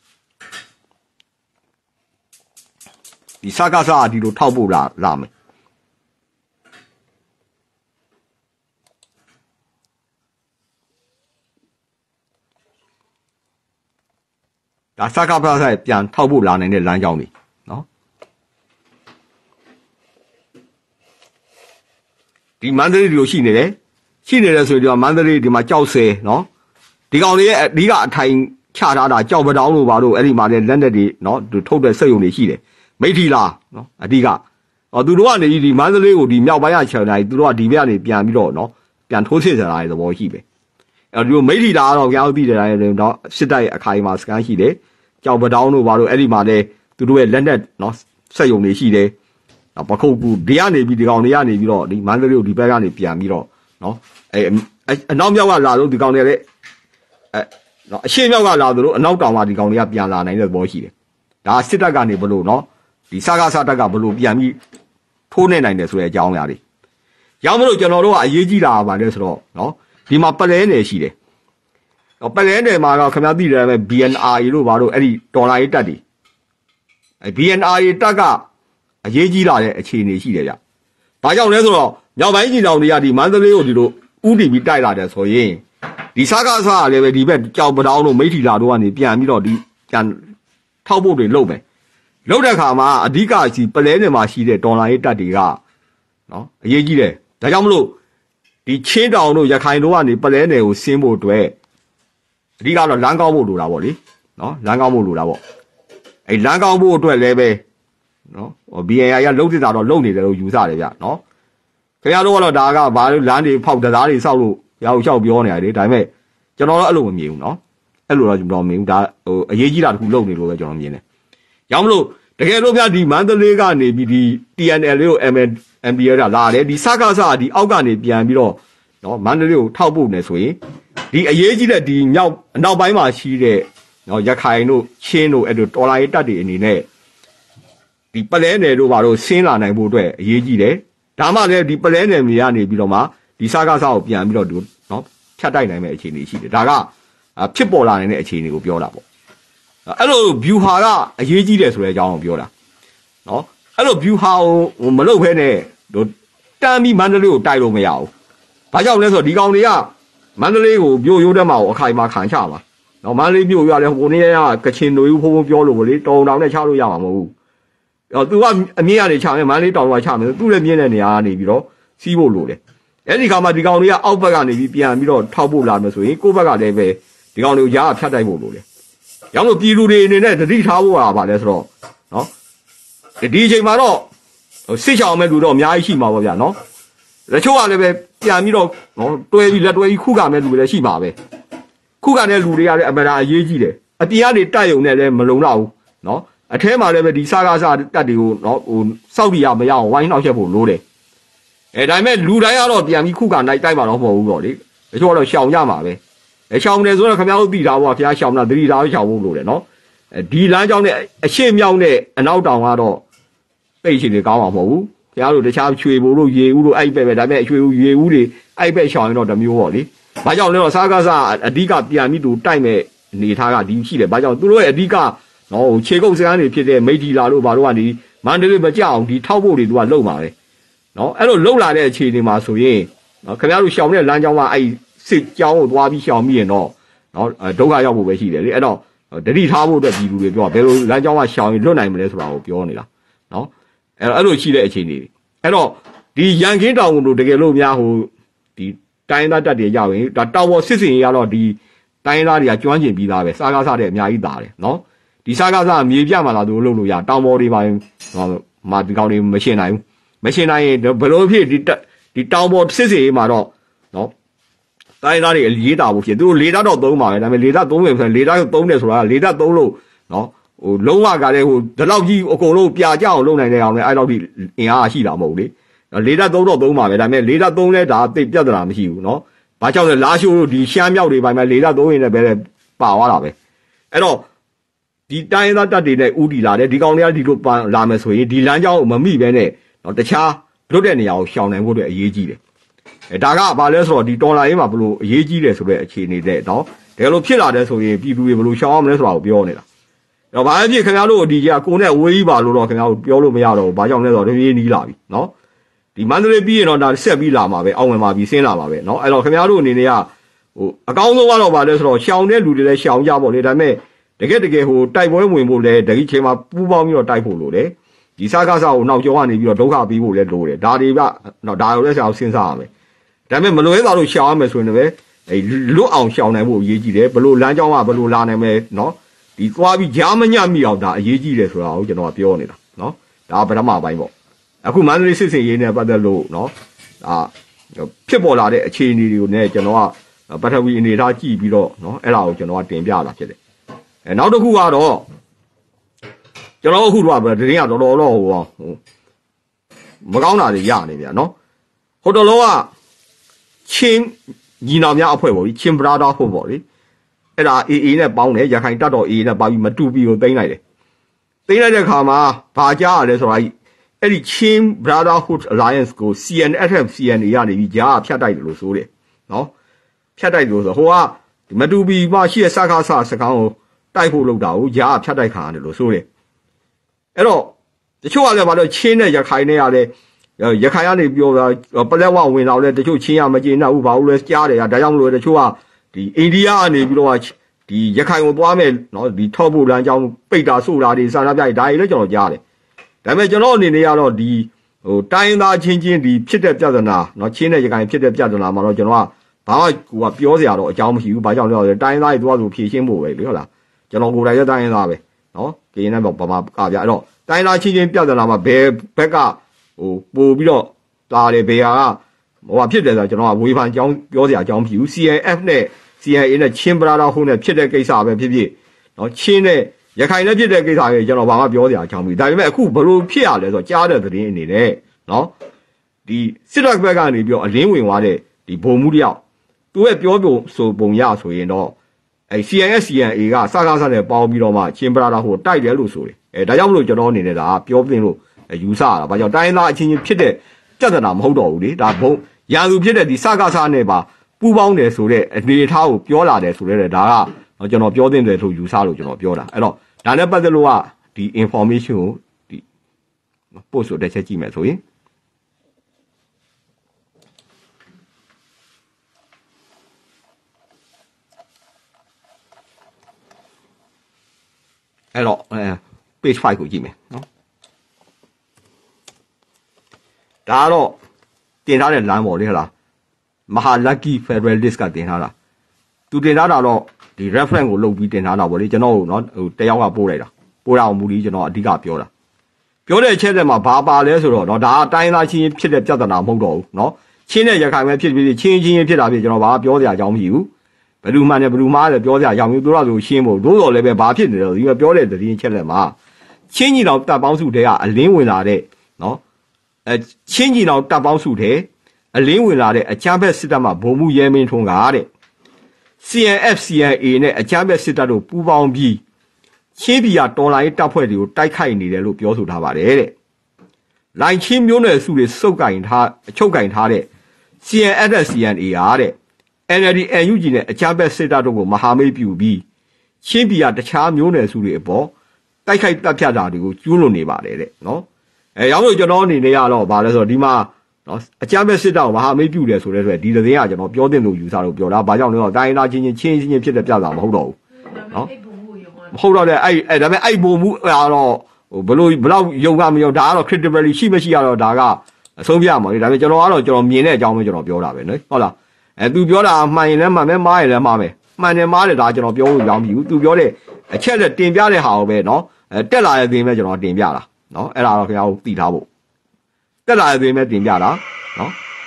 ဒီစကားစဒီလိုထောက်ပို့လာမယ်ဒါစကားစပြန်ထောက်ပို့လာနိုင်တဲ့လမ်းကြောင်းတွေနော်ဒီမန္တလေးဒီလိုရှိနေတယ်ဆိုရင်ဒီမှာမန္တလေးဒီမှာကြောက်ဆဲနော်ဒီကောင်လေးရဲ့အဓိကအထိုင်ချထားတာကြောက်ပတောင်းလို့ပါတော့အဲ့ဒီမှာလည်းလက်နက်တွေနော်ထုတ်တဲ့စက်ရုံတွေရှိတယ်မိထီလာနော်အဓိကသူတို့ကနေဒီမန္တလေးကိုဒီမြောက်ပိုင်းကခြံတိုင်းသူတို့ကဒီဘက်ကနေပြန်ပြီးတော့နော်ပြန်ထိုးစစ်ကြတာရဲ့သဘောရှိပဲအဲ့ဒီမိထီလာကတော့ကြောက်ပြီးတဲ့တိုင်းတော့စစ်တပ်ရဲ့အခိုင်အမာစကန်ရှိတယ်ကြောက်ပတောင်းလို့ပါတော့အဲ့ဒီမှာလည်းသူတို့ရဲ့လက်နက်နော်စက်ရုံတွေရှိတယ်ပခုတ်ကူဒီကနေပြီးဒီကောင်တွေကနေပြီးတော့ဒီမန္တလေးကိုဒီဘက်ကနေပြန်ပြီးတော့နော်အနောက်မြောက်ကလာလို့ဒီကောင်တွေလည်းနော်အရှေ့မြောက်ကလာသလိုအနောက်တောင်ကဒီကောင်တွေကပြန်လာနိုင်တဲ့သဘောရှိတယ်ဒါစစ်တပ်ကနေဘလို့နော်ဒီစကားစားတက်ကဘလို့ပြန်ပြီးထိုးနေနိုင်တယ်ဆိုတဲ့အကြောင်းအရာတွေရောက်မလို့ကျွန်တော်တို့ကအရေးကြီးတာပါလဲဆိုတော့နော်ဒီမှာပလဲနယ်ရှိတယ်ပလဲနယ်မှာတော့ခင်ဗျားသိတယ်ပဲ BNR လို့ပါတော့အဲ့ဒီဒေါ်လာရေးတက်တွေBNR တက်ကအရေးကြီးလာတဲ့အခြေအနေရှိတယ်ဗျ။ဘာကြောင့်လဲဆိုတော့မြောက်ပိုင်းကြီးတောင်တွေကဒီမန္တလေးကိုဒီလိုဥတီပြီးတိုက်လာတယ်ဆိုရင်ဒီစကားစားလည်းပဲဒီဘက်ကြောက်ပတောင်းတို့မိထီလာတို့ကနေပြန်ပြီးတော့ဒီပြန်ထောက်ဖို့တွေလုပ်မယ်။လုပ်တဲ့အခါမှာအဓိကစီပလဲနယ်မှာရှိတဲ့ဒေါ်လာရေးတက်တွေကနော်အရေးကြီးတယ်။ဒါကြောင့်မလို့ဒီချင်းတောင်တို့ရခိုင်တို့ကနေပလဲနယ်ကိုဆင်းဖို့အတွက်အဓိကတော့လမ်းကောင်းဖို့လိုတာပေါ့လေ။နော်လမ်းကောင်းဖို့လိုတာပေါ့။အဲ့လမ်းကောင်းဖို့အတွက်လည်းပဲနော် BNR ကလုံးတစ်တာတော့လုံနေတယ်လို့ယူဆတယ်ဗျနော်ခင်ဗျားတို့ကတော့ဒါကဘာလို့လမ်းတွေဖောက်တရားတွေစောက်လို့ရောက်လျှောက်ပြောနေရတယ်ဒါပေမဲ့ကျွန်တော်တော့အဲ့လိုမမြင်ဘူးနော်အဲ့လိုတော့ကျွန်တော်မမြင်ဘူးဒါအရေးကြီးတာတခုလုံနေလို့ပဲကျွန်တော်မြင်တယ်ရောက်မလို့တကယ်လို့ဗျဒီမန္တလေးကနေပြီးဒီ TNL လေးကို MPL ကလာတယ်ဒီစကားစားဒီအောက်ကနေပြန်ပြီးတော့နော်မန္တလေးကိုထောက်ပို့နေဆိုရင်ဒီအရေးကြီးတဲ့ဒီမြောက်အနောက်ပိုင်းမှာရှိတဲ့နော်ရခိုင်တို့ချင်းတို့အဲ့လိုတော်လာရေးတပ်တွေအနေနဲ့ဒီပလဲနယ်တို့ဘာလို့ဆင်းလာနိုင်ဖို့အတွက်အရေးကြီးတယ်ဒါမှလည်းဒီပလဲနယ်မြေကနေပြီးတော့မှဒီစကားစားကိုပြန်ပြီးတော့ဒီနော်ဖြတ်တိုက်နိုင်မယ့်အခြေအနေရှိတယ်ဒါကဖြစ်ပေါ်လာနိုင်တဲ့အခြေအနေကိုပြောတာပေါ့အဲ့လို view ဟာကအရေးကြီးတယ်ဆိုတဲ့အကြောင်းကိုပြောတာနော်အဲ့လို view ဟာကိုမလုပ်ဖဲနဲ့တမ်းပြီးမန္တလေးကိုတိုက်လို့မရဘူးဘာကြောင့်လဲဆိုတော့ဒီကောင်တွေကမန္တလေးကိုမြို့ရိုးတက်မှာကိုအခိုင်အမာခံချမှာနော်မန္တလေးမြို့ရတယ်ဟိုနေ့ကကချင်တွေဖုံးဖုံးပြောလို့ဗလေတောင်တောင်နဲ့ချလို့ရမှာမဟုတ်ဘူးသူကအမြင့်ကနေချမယ်မန္တလေးတောင်ကချမယ်သူ့လည်းမြင့်တဲ့နေရာကနေပြီးတော့စီးဖို့လိုတယ်အဲ့ဒီခါမှာဒီကောင်တွေကအောက်ဘက်ကနေပြီးပြန်ပြီးတော့ထောက်ဖို့လာမယ်ဆိုရင်ကိုယ့်ဘက်ကလည်းပဲဒီကောင်တွေကိုရားဖြတ်တိုက်ဖို့လိုတယ်ရောက်လို့ပြည်သူတွေအနေနဲ့တတိထားဖို့ပါလဲဆိုတော့နော်ဒီအချိန်မှာတော့စစ်ချောင်မဲ့လူတော့အများကြီးရှိမှာပေါ့ဗျာနော်တချို့ကလည်းပဲပြန်ပြီးတော့နော်တွဲပြီးလက်တွဲပြီးခုကမဲ့လူတွေလည်းရှိမှာပဲခုကတဲ့လူတွေကလည်းအမှန်တရားအရေးကြီးတယ်အပြင်ကနေတိုက်ရုံနဲ့လည်းမလုံလောက်ဘူးနော်အထဲမှာလည်းပဲဒီစကားစားတက်တွေကိုနော်ဟိုစောက်ပြရမရအောင်ဝိုင်းနှောက်ချက်ဖို့လိုတယ်ဒါပေမဲ့လူတိုင်းကတော့ပြန်ပြီးခုကနိုင်တိုက်မှာတော့မဟုတ်ဘူးတော့လေတချို့ကတော့ရှောင်ရမှာပဲရှောင်တယ်ဆိုတော့ခင်ဗျားတို့သိတာပေါ့ဖျားရှောင်တာသတိထားရှောင်ဖို့လိုတယ်နော်ဒီလမ်းကြောင်းနဲ့အရှေ့မြောက်နဲ့အနောက်တောင်ကတော့သိချင်နေကောင်းမှာမဟုတ်ဘူးခင်ဗျားတို့တခြားရွှေဘိုးတို့ရေဦးတို့အဲ့ပဲဒါပေမဲ့ရွှေဦးရေဦးတွေအဲ့ပဲရှောင်ရင်တော့တမျိုးပေါ့လေဘာကြောင့်လဲတော့စကားစားအဓိကပြန်ပြီးသူတိုက်မဲ့အနေထားကဒီရှိတယ်ဘာကြောင့်သူတို့ရဲ့အဓိကနော်ခြေကုပ်စကားတွေဖြစ်တဲ့မိထီလာတို့ဘာတို့ကနေမန္တလေးမကြအောင်ဒီထောက်ဖို့တွေသူကလုံပါပဲနော်အဲ့လိုလုံလာတဲ့အခြေအနေမှာဆိုရင်နော်ခင်ဗျားတို့ရှောင်တဲ့လမ်းကြောင်းကအဲ့စစ်ကြောင်းကိုသွားပြီးရှောင်ပြီးရင်တော့နော်ဒုက္ခရောက်ဖို့ပဲရှိတယ်လေအဲ့တော့တတိထားဖို့အတွက်ဒီလူတွေပြောဘယ်လိုလမ်းကြောင်းကရှောင်ရင်လွတ်နိုင်မလဲဆိုတာကိုပြောနေတာနော်အဲ့လိုရှိတဲ့အခြေအနေတွေအဲ့တော့ဒီရန်ကင်းတောင်တို့တကယ်လို့များဟိုဒီတိုင်းသားတက်တွေရောက်ရင်ဒါတောင်ပေါ်စစ်စင်ရတော့ဒီတိုင်းသားတွေကကျွမ်းကျင်ပြီးသားပဲစားကားစားတဲ့အများကြီးသားတယ်နော်ဒီစားကားစားမြေပြမှာလာသူလုပ်လို့ရတောင်ပေါ်တွေမှာဒီကောင်တွေမရှင်းနိုင်ဘူးမရှင်းနိုင်ရင်ဘယ်လိုဖြစ်ဒီတောင်ပေါ်စစ်စင်မှာတော့နော်တိုင်းသားတွေလေးတာဖို့ဖြစ်သူတို့လေးတာတော့သုံးပါပဲဒါပေမဲ့လေးတာသုံးမယ်ဆိုရင်လေးတာသုံးတယ်ဆိုတာလေးတာသုံးလို့နော်ဟိုလုံးဝကလည်းဟိုဒီလောက်ကြီးအကုန်လုံးပြကြအောင်လုပ်နိုင်တဲ့အောင်လည်းအဲ့လောက်ကြီးအင်အားရှိတာမဟုတ်လေလေးတာသုံးတော့သုံးပါပဲဒါပေမဲ့လေးတာသုံးလဲဒါသိပြဿနာမရှိဘူးနော်ဘာကြောင့်လဲလားရှိုးတို့ဒီရှမ်းမြောက်တွေပိုင်းမှာလေးတာသုံးရင်လည်းပဲပါသွားတာပဲအဲ့တော့ဒီတိုင်းသားတက်တွေနဲ့ဥတီလာတယ်ဒီကောင်တွေကဒီလိုလာမယ်ဆိုရင်ဒီလမ်းကြောင်းကိုမမိပဲနဲ့နော်တခြားလွတ်တဲ့နေရာကိုရှောင်နိုင်ဖို့အတွက်အရေးကြီးတယ်ဒါကဘာလဲဆိုတော့ဒီတော်လာရေးမှာဘလို့အရေးကြီးတယ်ဆိုတဲ့အခြေအနေတဲ့နော်တကယ်လို့ဖြစ်လာတဲ့ဆိုရင်ပြည်သူတွေဘလို့ရှောင်အောင်မလဲဆိုတာကိုပြောနေတာတော့ဘာဖြစ်ခင်ဗျားတို့ဒီကကိုနဲ့ဝေးကြီးပါလို့တော့ခင်ဗျားတို့ပြောလို့မရတော့ဘူးဘာကြောင့်လဲဆိုတော့တပြေးနီးလာပြီနော်ဒီမန္တလေးပြီးရင်တော့ဒါဆက်ပြီးလာမှာပဲအောက်ဝင်မှာပြီးဆင်းလာမှာပဲနော်အဲ့တော့ခင်ဗျားတို့အနေနဲ့ကဟိုအကောင်းဆုံးကတော့ဘာလဲဆိုတော့ရှောင်တဲ့လူတွေလည်းရှောင်ကြပေါ့လေဒါပေမဲ့တကယ်ဟိုတိုက်ပွဲဝင်ဖို့လဲတတိချိန်မှာပူးပေါင်းပြီးတော့တိုက်ဖို့လိုတယ်ဒီစားကားစားကိုနောက်ကျောကနေပြီးတော့ဒုက္ခပြီးဖို့လဲလိုတယ်ဒါတွေကနော်ဒါကိုလည်းဆရာစဉ်းစားရမယ်ဒါပေမဲ့မလွဲသာလို့ရှောင်ရမယ်ဆိုရင်လည်းလွတ်အောင်ရှောင်နိုင်ဖို့အရေးကြီးတယ်ဘလို့လမ်းကြောင်းကဘလို့လာနိုင်မယ်နော်ဒီသွားပြီးဂျာမညမိအောင်ဒါအရေးကြီးတယ်ဆိုတာကိုကျွန်တော်ပြောနေတာနော်ဒါပထမပိုင်းပေါ့အခုမန္တလေးစစ်စင်ရေးနဲ့ပတ်သက်လို့နော်ဒါဖြစ်ပေါ်လာတဲ့အခြေအနေတွေကိုလည်းကျွန်တော်ကပထဝီအနေထားကြည့်ပြီးတော့နော်အဲ့ဒါကိုကျွန်တော်ကတင်ပြတာဖြစ်တယ်နောက်တစ်ခုကတော့ကျွန်တော်အခုတော့တရင်ကတော်တော်တော့ဟိုမကောင်းတာတွေရနေဗျာနော်ဟိုတော်လုံးကချင်းညီနောင်များအဖွဲ့ပေါ့ဒီချင်းဘရာဒါဟုတ်ပေါ့လေအဲ့ဒါ AA နဲ့ပေါင်းတယ်ရခိုင်တပ်တော် AA နဲ့ပါပြီးမတူပြီးကိုသိမ်းလိုက်တယ်သိမ်းလိုက်တဲ့ခါမှာဘာကြားရလဲဆိုတာအဲ့ဒီချင်း Brotherhood Alliance ကို CNFF CNA ကနေပြီးကြားဖြတ်တိုက်တယ်လို့ဆိုတယ်နော်ဖြတ်တိုက်လို့ဆိုဟိုကဒီမတူပြီးမှရှိတဲ့စကားစကားကိုတိုက်ဖို့လုပ်တာကိုကြားဖြတ်တိုက်ခါရတယ်လို့ဆိုတယ်အဲ့တော့တချို့ကလည်းဘာလို့ချင်းနဲ့ရခိုင်နဲ့ရလဲရခိုင်ကနေပြောတာပလက်ဝဝင်တော့လဲတချို့ချင်းရမကျေနပ်ဘူးဘာလို့လဲကြားတယ်ဒါကြောင့်မလို့တချို့ကဒီအိန္ဒိယကနေပြီးတော့ဒီရခိုင်ကိုသွားမယ်နော်ဒီထောက်ဖို့လမ်းကြောင်းပိတ်တာဆိုတာတွေစာနာပြဒါတွေလည်းကျွန်တော်ကြားတယ်ဒါပေမဲ့ကျွန်တော်အနေနဲ့ကတော့ဒီဟိုတိုင်းသားချင်းဒီဖြစ်တဲ့ပြဿနာနော်ချင်းနဲ့ရခိုင်ဖြစ်တဲ့ပြဿနာမှာတော့ကျွန်တော်ကဘာမှကိုကပြောစရာတော့အကြောင်းမရှိဘူးဘာကြောင့်လဲဆိုတော့တိုင်းသားတွေသွားဆိုဖြေရှင်းဖို့ပဲလေဟုတ်လားကျွန်တော်ကိုယ်တိုင်လည်းတိုင်းသားပဲနော်ကရင်နဲ့ဘာမှကပြအဲ့တော့တိုင်းသားချင်းပြဿနာမှာဘယ်ဘက်ကဟိုပို့ပြီးတော့တာတယ်ဘေဟာကဟိုဖြစ်တယ်ဆိုတော့ကျွန်တော်ကဝေဖန်အကြောင်းပြောစရာအကြောင်းမရှိဘူး CNF နဲ့ CIA နဲ့ချင်းပရာတော်ဟုတ်နဲ့ဖြစ်တဲ့ကိစ္စပဲဖြစ်ဖြစ်နော်ချင်းနဲ့ရခိုင်နဲ့ဖြစ်တဲ့ကိစ္စပဲကျွန်တော်ဘာမှပြောစရာအကြောင်းမရှိဒါပေမဲ့အခုဘလို့ဖြစ်ရလဲဆိုတော့ကြားတဲ့သတင်းအနေနဲ့နော်ဒီစစ်တပ်ဘက်ကနေပြီးတော့အလင်းဝင်သွားတဲ့ဒီဘုံမှုတယောက်သူရဲ့ပြောဆိုပုံရဆိုရင်တော့အဲ CNS CNA ကစကားစနဲ့ပေါင်းပြီးတော့မှချင်းပရာတော်ဟိုတိုက်တယ်လို့ဆိုတယ်ဒါကြောင့်မလို့ကျွန်တော်အနေနဲ့ဒါပြောပြင်းလို့ယူဆတာဘာကြောင့်တိုင်းသားအချင်းချင်းဖြစ်တဲ့ပြဿနာမဟုတ်တော့ဘူးလေဒါဘုံရန်သူဖြစ်တဲ့ဒီစကားစနဲ့ပါပူပေါင်းတယ်ဆိုတဲ့အနေအထားကိုပြောလာတယ်ဆိုတဲ့ဒါကကျွန်တော်ပြောသင့်တယ်လို့ယူဆလို့ကျွန်တော်ပြောတာအဲ့တော့ဒါနဲ့ပတ်သက်လို့ကဒီ information ကိုဒီ post ဆိုတစ်ချက်ကြည့်မယ်ဆိုရင်အဲ့တော့page 5ကိုကြည့်မယ်နော်ဒါတော့တင်ထားတဲ့လမ်းပေါ်လေဟလားမဟာလက်ကီ Federalist ကတင်ထားတာသူတင်ထားတာတော့ဒီ reference ကိုလုပ်ပြီးတင်ထားတာပေါ့လေကျွန်တော်နော်ဟိုတယောက်ကပို့လိုက်တာပို့တာအောင်မူပြီးကျွန်တော်အဓိကပြောတာပြောတဲ့အချက်တွေမှာဘာပါလဲဆိုတော့ဒါအတိုင်းသားချင်းဖြစ်တဲ့ပြဿနာမဟုတ်တော့ဘူးနော်ချင်းနဲ့ရခိုင်ပဲဖြစ်ပြီးချင်းဖြစ်တာဖြစ်ကျွန်တော်ဘာပြောစရာအကြောင်းမရှိဘူးဘယ်သူမှနဲ့ဘယ်သူမှလည်းပြောစရာအကြောင်းမရှိသူတို့ကဆိုရှင်းဖို့တို့တော်လည်းပဲဘာဖြစ်နေလဲဒီမှာပြောတဲ့သတင်းချက်လက်မှာချင်းကြီးတော်တပ်ပေါင်းစုတွေကအလင်းဝင်လာတဲ့နော်ချင်းကြီးတော်တပ်ပေါင်းစုတွေအလင်းဝင်လာတဲ့အချမ်းဘက်စစ်တပ်မှဘုံမှုရဲမင်းထွန်းကတဲ့ CNF CNA နဲ့အချမ်းဘက်စစ်တပ်တို့ပူးပေါင်းပြီးချင်းပြည်တော်လိုင်းတပ်ဖွဲ့တွေကိုတိုက်ခိုက်နေတယ်လို့ပြောဆိုထားပါတယ်တဲ့။လိုင်ချင်းမျိုးနွယ်စုတွေစုပ်ကင်ထားအချုပ်ကင်ထားတဲ့ CNF CNA အားတဲ့ NLD NUG နဲ့အချမ်းဘက်စစ်တပ်တို့ကိုမဟာမိတ်ပြုပြီးချင်းပြည်တခြားမျိုးနွယ်စုတွေအပေါ်တိုက်ခိုက်တပ်ဖြတ်တာတွေကိုကျူးလွန်နေပါတယ်တဲ့နော်။ရောင်းလို့ကျွန်တော်အနေနဲ့ကတော့ဗာလဲဆိုတော့ဒီမှာနော်အကြမ်းမဲ့စစ်တပ်ကိုမဟာမိတ်ပြုတယ်ဆိုတဲ့ဆိုဒီသတင်းကကျွန်တော်ပြောတဲ့လို့ယူဆလို့ပြောတာဘာကြောင့်လဲတော့တိုင်းသားချင်းဖြစ်တဲ့ပြဿနာမဟုတ်တော့ဘူးနော်မဟုတ်တော့တဲ့အဲ့ဒါပေမဲ့အဲ့ဘုံမှုကတော့ဟိုဘလို့ယုံကမယုံဒါကတော့ credibility ရှိမရှိကတော့ဒါကအဆုံးပြမှာလေဒါပေမဲ့ကျွန်တော်မြင်တဲ့အကြောင်းပဲကျွန်တော်ပြောတာပဲနော်ဟုတ်လားသူပြောတာမှန်ရင်လည်းမှန်မယ်မှားရင်လည်းမှားမယ်မှန်တယ်မှားတယ်ဒါကျွန်တော်ပြောလို့ရောင်းပြီသူပြောတဲ့အချက်လက်တင်ပြတဲ့ဟာကိုပဲနော်တက်လာတဲ့သတင်းပဲကျွန်တော်တင်ပြတာနော်အဲ့ဒါတော့ခင်ဗျားတို့သိထားဖို့တက်လာတဲ့သတင်းပဲတင်ပြတာနော်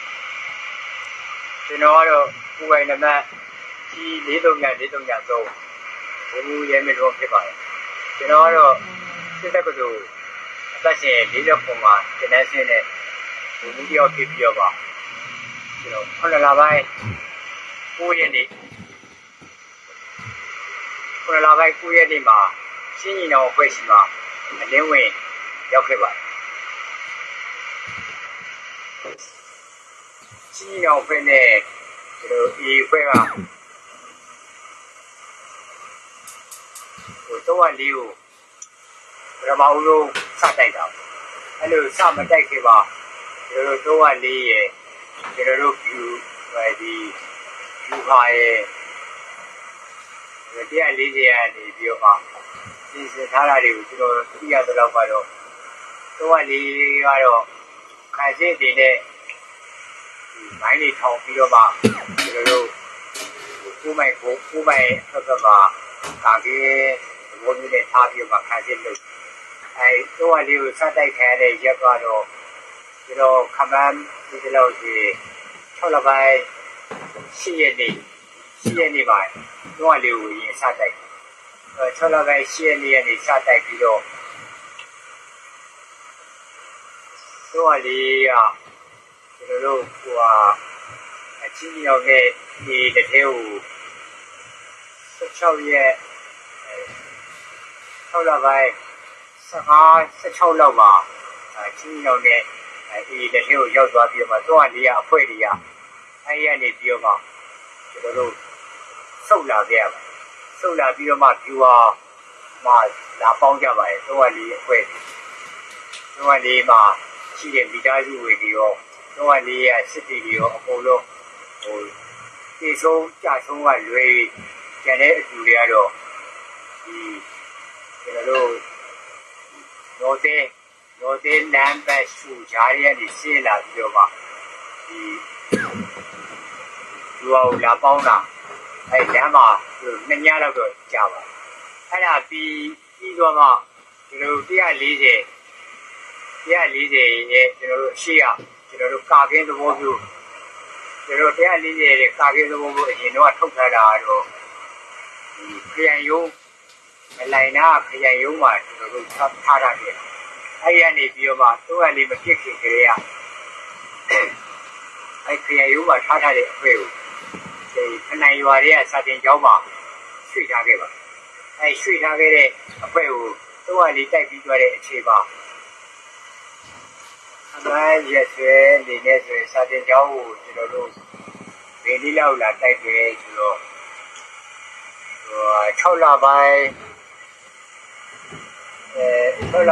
ကျွန်တော်ကတော့ကိုယ်ပိုင်နံပါတ်ကြီး439ဘုံမူရဲမင်းတို့ဖြစ်ပါတယ်ကျွန်တော်ကတော့စစ်တပ်ကတို့အသက်ရှင်40ပုံမှာတင်နေစင်းနဲ့ဘုံမူတယောက်ဖြစ်ပြီးတော့ပါကျွန်တော်9လပိုင်း9ရက်နေ့9လပိုင်း9ရက်နေ့မှာရှင်းညီနောင်အဖွဲ့ရှိမှာအလင်းဝင်ရောက်ခဲ့ပါတယ်ရှင်းညီနောင်အဖွဲ့နဲ့ကျွန်တော်ဒီအဖွဲ့ကဟိုတော့လေးကိုပထမဦးဆုံးစတိုက်တာအဲ့လိုစမတိုက်ခင်ပါကျွန်တော်တော့လေးရဲ့ကျွန်တော်တို့ဒီယူဟာရဲ့140ကနေပြီးတော့မှပြင်ဆင်ထားတာတွေကိုကျွန်တော်သိရတဲ့လောက်ကတော့တော့လေးကတော့ခံစစ်တွေနဲ့မိုင်းတွေထောင်ပြီးတော့မှကျွန်တော်တို့ 9မိုင်ထွက်မှာကာကင်းဘုံနဲ့ထားပြီးမှခံစစ်လို့တော့လေးကိုစတိုက်ခံရတဲ့ရက်ကတော့ကျွန်တော်ခမန်းဒီလိုစီ6လပိုင်း10ရက်နေ့မှာတော့လေးကိုရင်စတိုက်6လပိုင်း10ရက်နေ့စတိုက်ပြီးတော့တော့လေးကကျွန်တော်တို့အချင်းရောက်တဲ့ဒီတစ်ထဲကို16ရက်6လပိုင်း16လောက်မှာချင်းရောက်တဲ့ဒီတစ်ထဲကိုရောက်သွားပြီးတော့လေးအဖွဲ့တွေကအဲ့ရနေပြီးတော့ကျွန်တော်တို့ဆုတ်လာခဲ့ရပါတယ်ဆုတ်လာပြီးတော့ဖြူဟာလာပေါင်းကြပါတယ်တော့လေးအဖွဲ့တော့လေးမှာရှိတဲ့မိသားစုတွေရောတော့လေးရစစ်တီတွေရောအကုန်လုံးဒီဆုံးကြဆုံးကလွယ်ကျန်တဲ့အတူတွေကတော့ဒီကျွန်တော်တို့ရိုတေးလမ်းဘက်ရှူဂျားရည်နေရှင်းလာပြီးတော့ဒီလူအောင်လာပေါင်းတာလမ်းမှာ2ညလောက်တော့ကြာပါအဲ့ဒါပြီးတော့ကျွန်တော်တို့140ရဲ့ကျွန်တော်တို့ရှေ့ရကျွန်တော်တို့ကာကင်းသဘောမျိုးကျွန်တော်140ရဲ့ကာကင်းသဘောမျိုးအရင်တော့ထုတ်ထားတာတော့ဒီခရိုင်ရုံးမလိုက်နာခရိုင်ရုံးမှာကျွန်တော်တို့ထားတာတယ်အဲ့ရနေပြီးတော့တော့လေးမဖြစ်ခင်ကလေးအဲ့ခရိုင်ရုံးမှာထားတဲ့အဖွဲ့ကိုဒီခနိုင်ရွာတွေကစာတင်ကျောင်းမှာရွှေ့ထားခဲ့ပါအဲ့ရွှေ့ထားခဲ့တဲ့အဖွဲ့ကိုတော့လေးတိုက်ပြီးသွားတဲ့အခြေပါအမှန်ရက်ဆွဲနေနေဆိုစာတင်ကျောင်းကိုကျွန်တော်တို့ဗေဒီလောက်လာတိုက်တယ်ဆိုတော့6လပိုင်း20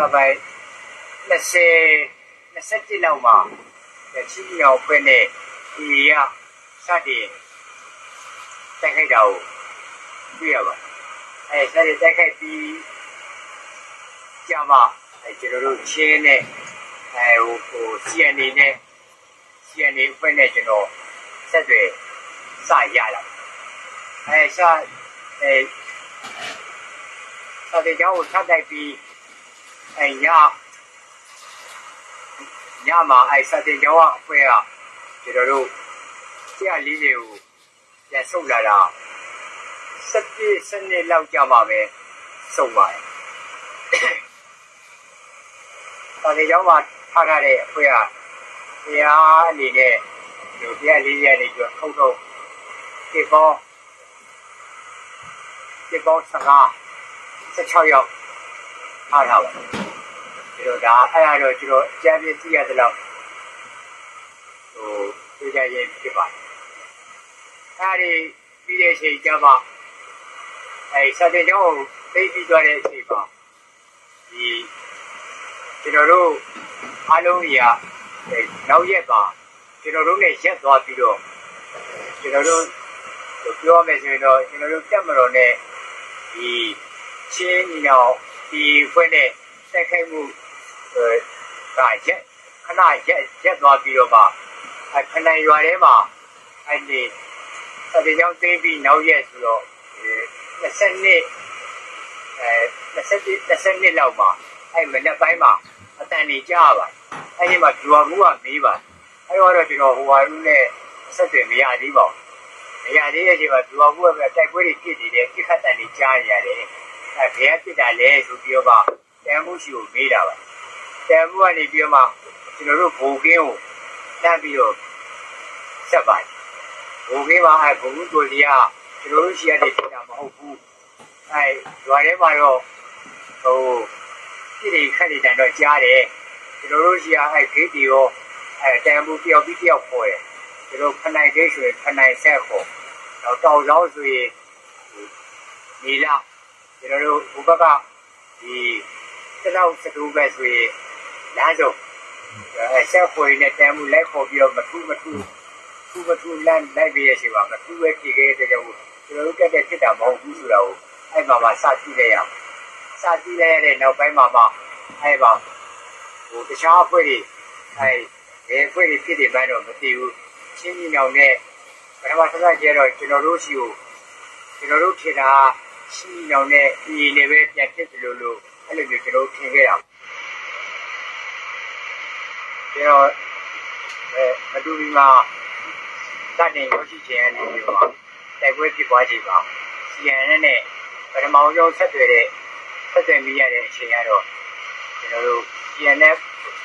လောက်မှာချင်းမြောင်ဖွဲ့နဲ့ဒီရစတင်တိုက်ခိုက်တာကိုတွေ့ရပါတယ်စတင်တိုက်ခိုက်ပြီးကြာမှကျွန်တော်တို့ချင်းနဲ့CNA နဲ့ CNA ဖွဲ့နဲ့ကျွန်တော်ဆက်တွေစရလာစာတင်ကျောင်းကိုထပ်တိုက်ပြီးညမှာစာတင်ကျောင်းကအဖွဲ့ကကျွန်တော်တို့140ကိုပြန်ဆုတ်လာတာ17စနစ်လောက်ကြာမှပဲစုံပါတယ်စာတင်ကျောင်းမှာထားထားတဲ့အဖွဲ့ကတရားအနေနဲ့140နေကျော်ထုတ်ဒီပေါင်း16ရောက်ထားပါဒီတော့ဒါအဲ့ဒါတော့ကျွန်တော်အကြမ်းပြည့်သိရသလောက်တွေ့ကြရင်ဖြစ်ပါတယ်အဲ့ဒီပြီးတဲ့အချိန်ကျမှစာတင်ကျောင်းကိုသိပြီးသွားတဲ့အချိန်ပါဒီကျွန်တော်တို့အားလုံးကြီးနောက်ရက်ပါကျွန်တော်တို့နဲ့ရက်သွားပြီးတော့ကျွန်တော်တို့ပြောမယ်ဆိုရင်တော့ကျွန်တော်တို့တက်မတော်နဲ့ဒီချင်းညီနောင်ဒီဖွဲ့နဲ့တက်ခိုက်မှုကရက်ခဏရက်သွားပြီးတော့ခဏရွာထဲမှာအဲ့ဒီစာတင်ကျောင်းသိပြီးနောက်ရက်ဆိုတော့20လောက်မှာအဲ့မနေ့ပိုင်းမှာအတန်နေကြပါအဲ့ဒီမှာဒူဝါမှုကမေးပါအဲ့တော့ကျွန်တော်ဟိုဟာလူနဲ့ဆက်သွယ်မရသေးပါဘူးမရသေးတဲ့အချိန်မှာဒူဝါမှုကတိုက်ပွဲတွေဖြစ်နေတယ်ပြစ်ခတ်တန်တွေကြားနေရတယ်အဲ့ဘယ်ကဖြစ်တာလဲဆိုပြီးတော့တန်မှုရှိကိုမေးတာပါတန်မှုကနေပြီးတော့ကျွန်တော်တို့ဘိုကင်းကိုတန်းပြီးတော့ဆက်ပါတယ်ဘိုကင်းမှာဘုံမှုတို့စီကကျွန်တော်တို့ရှိရတဲ့ဖြစ်တာမဟုတ်ဘူးအဲ့ရွာထဲမှာတော့ပြည့်ခက်နေတယ်တော့ကြားတယ်ကျွန်တော်တို့ရှိရဂိတ်တီရောတန်မှုတယောက်ပြီးတယောက်ခေါ်တယ်ကျွန်တော်ခနိုင်ဂိတ်ဆိုရင်ခနိုင်ဆက်ခေါ်တော့တောင်ရောက်ဆိုရင်ဒီလာကျွန်တော်တို့ဘုဘကဒီလောက်စတူပဲဆိုရင်လမ်းစုံဆက်ခေါ်ရင်တန်မှုလိုက်ခေါ်ပြီးတော့မထူးလမ်းလိုက်ပြီးရစီပါမထူးပဲဖြေခဲ့တဲ့ကြောင့်ကျွန်တော်တို့တက်တဲ့ဖြစ်တာမဟုတ်ဘူးဆိုတာကိုအဲ့မှာစကြည့်လိုက်ရအောင်စကြည့်လိုက်ရတဲ့နောက်ပိုင်းမှာအဲ့ပါတခြားအဖွဲ့တွေအဖွဲ့တွေဖြစ်နေမှတော့မသိဘူးချင်းကြီးမြောင်နဲ့ပထမဆက်ကျတော့ကျွန်တော်တို့ရှိကိုကျွန်တော်တို့ထင်တာစီညောင်နဲ့ဒီနေပဲပြန်ဖြစ်တယ်လို့အဲ့လိုမျိုးကျွန်တော်ထင်ခဲ့တာကျွန်တော်မတူဒီမှာစတင်ရောက်ရှိခြင်းအနေနဲ့ပါတိုက်ပွဲဖြစ်ပွားချိန်ပါ CNN နဲ့ပထမဆုံးဆက်သွယ်မိရတဲ့အချိန်ကတော့ကျွန်တော်တို့ CNN နဲ့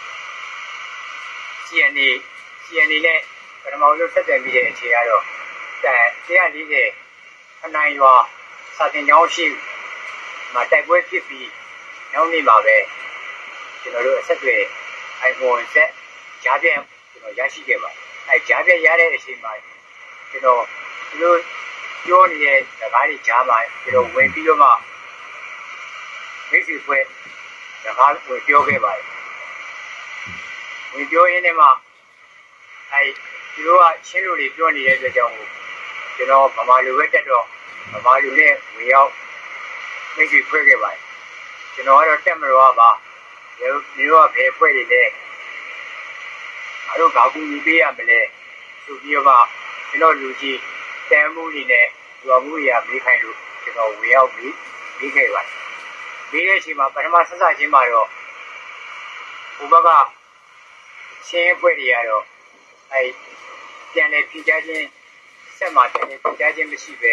ပထမဆုံးဆက်သွယ်မိတဲ့အချိန်ကတော့140ခနိုင်ရွာစာတင်ကျောင်းရှိမှာတိုက်ပွဲဖြစ်ပြီးနောက်နေ့မှာပဲကျွန်တော်တို့အဆက်အသွယ် iPhone ဆက်ကြားပြန်ကျွန်တော်ရရှိခဲ့ပါတယ်အဲကြားပြန်ရတဲ့အချိန်မှာကျွန်တော်တို့ပြောနေတဲ့စကားတွေကြားမှာကျွန်တော်ဝင်ပြီးတော့မှမိတ်ဆွေဖွဲ့စကားဝင်ပြောခဲ့ပါတယ်ဝင်ပြောရင်းနဲ့မှဒီလိုကချင်းလူတွေပြောနေတဲ့အတွက်ကြောင့်ကျွန်တော်ဗမာလူပဲတက်တော့ဗမာလူနဲ့ဝင်ရောက်မိတ်ဆွေဖွဲ့ခဲ့ပါတယ်ကျွန်တော်ကတော့တက်မလို့ပါဒီလိုကဘယ်ဖွဲ့တွေလဲအဲ့တော့ဘာကူညီပေးရမလဲဆိုပြီးတော့မှကျွန်တော်လူကြီးတန်မှုတွေနဲ့ရွာမှုတွေကမေးခိုင်းလို့ကျွန်တော်ဝင်ရောက်ပြီးခဲ့ပါတယ်ပြီးတဲ့အချိန်မှာပထမဆက်စချင်းမှာတော့ဘုဘကချင်းဖွဲ့တွေကတော့ပြန်လေပြကြခြင်းဆက်မှာပြန်လေပြကြခြင်းမရှိပဲ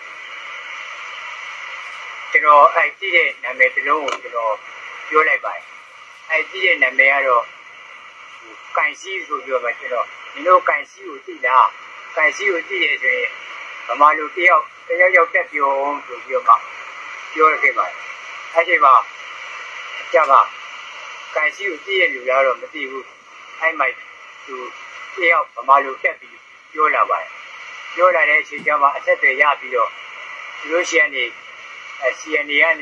ကျွန်တော်ကြည့်တဲ့နာမည်တစ်လုံးကိုကျွန်တော်ပြောလိုက်ပါတယ်ကြည့်တဲ့နာမည်ကတော့ကန်စီဆိုပြောပါကျွန်တော်ဒီလိုကန်စီကိုသိလားကန်စီကိုသိရဆိုရင်ဗမာလူတယောက်တက်ပြောဆိုပြီးတော့မှပြောရခဲ့ပါတယ်အဲ့ဒီမှာကြပါကန်စီကိုသိရလူလားတော့မသိဘူးအဲ့မိုက်သူတယောက်ဗမာလူတက်ပြီးပြောလာပါတယ်ပြောလာတဲ့အချိန်ကျမှအဆက်တွေရပြီးတော့ဒီလိုရှန်နေCNA ကနေ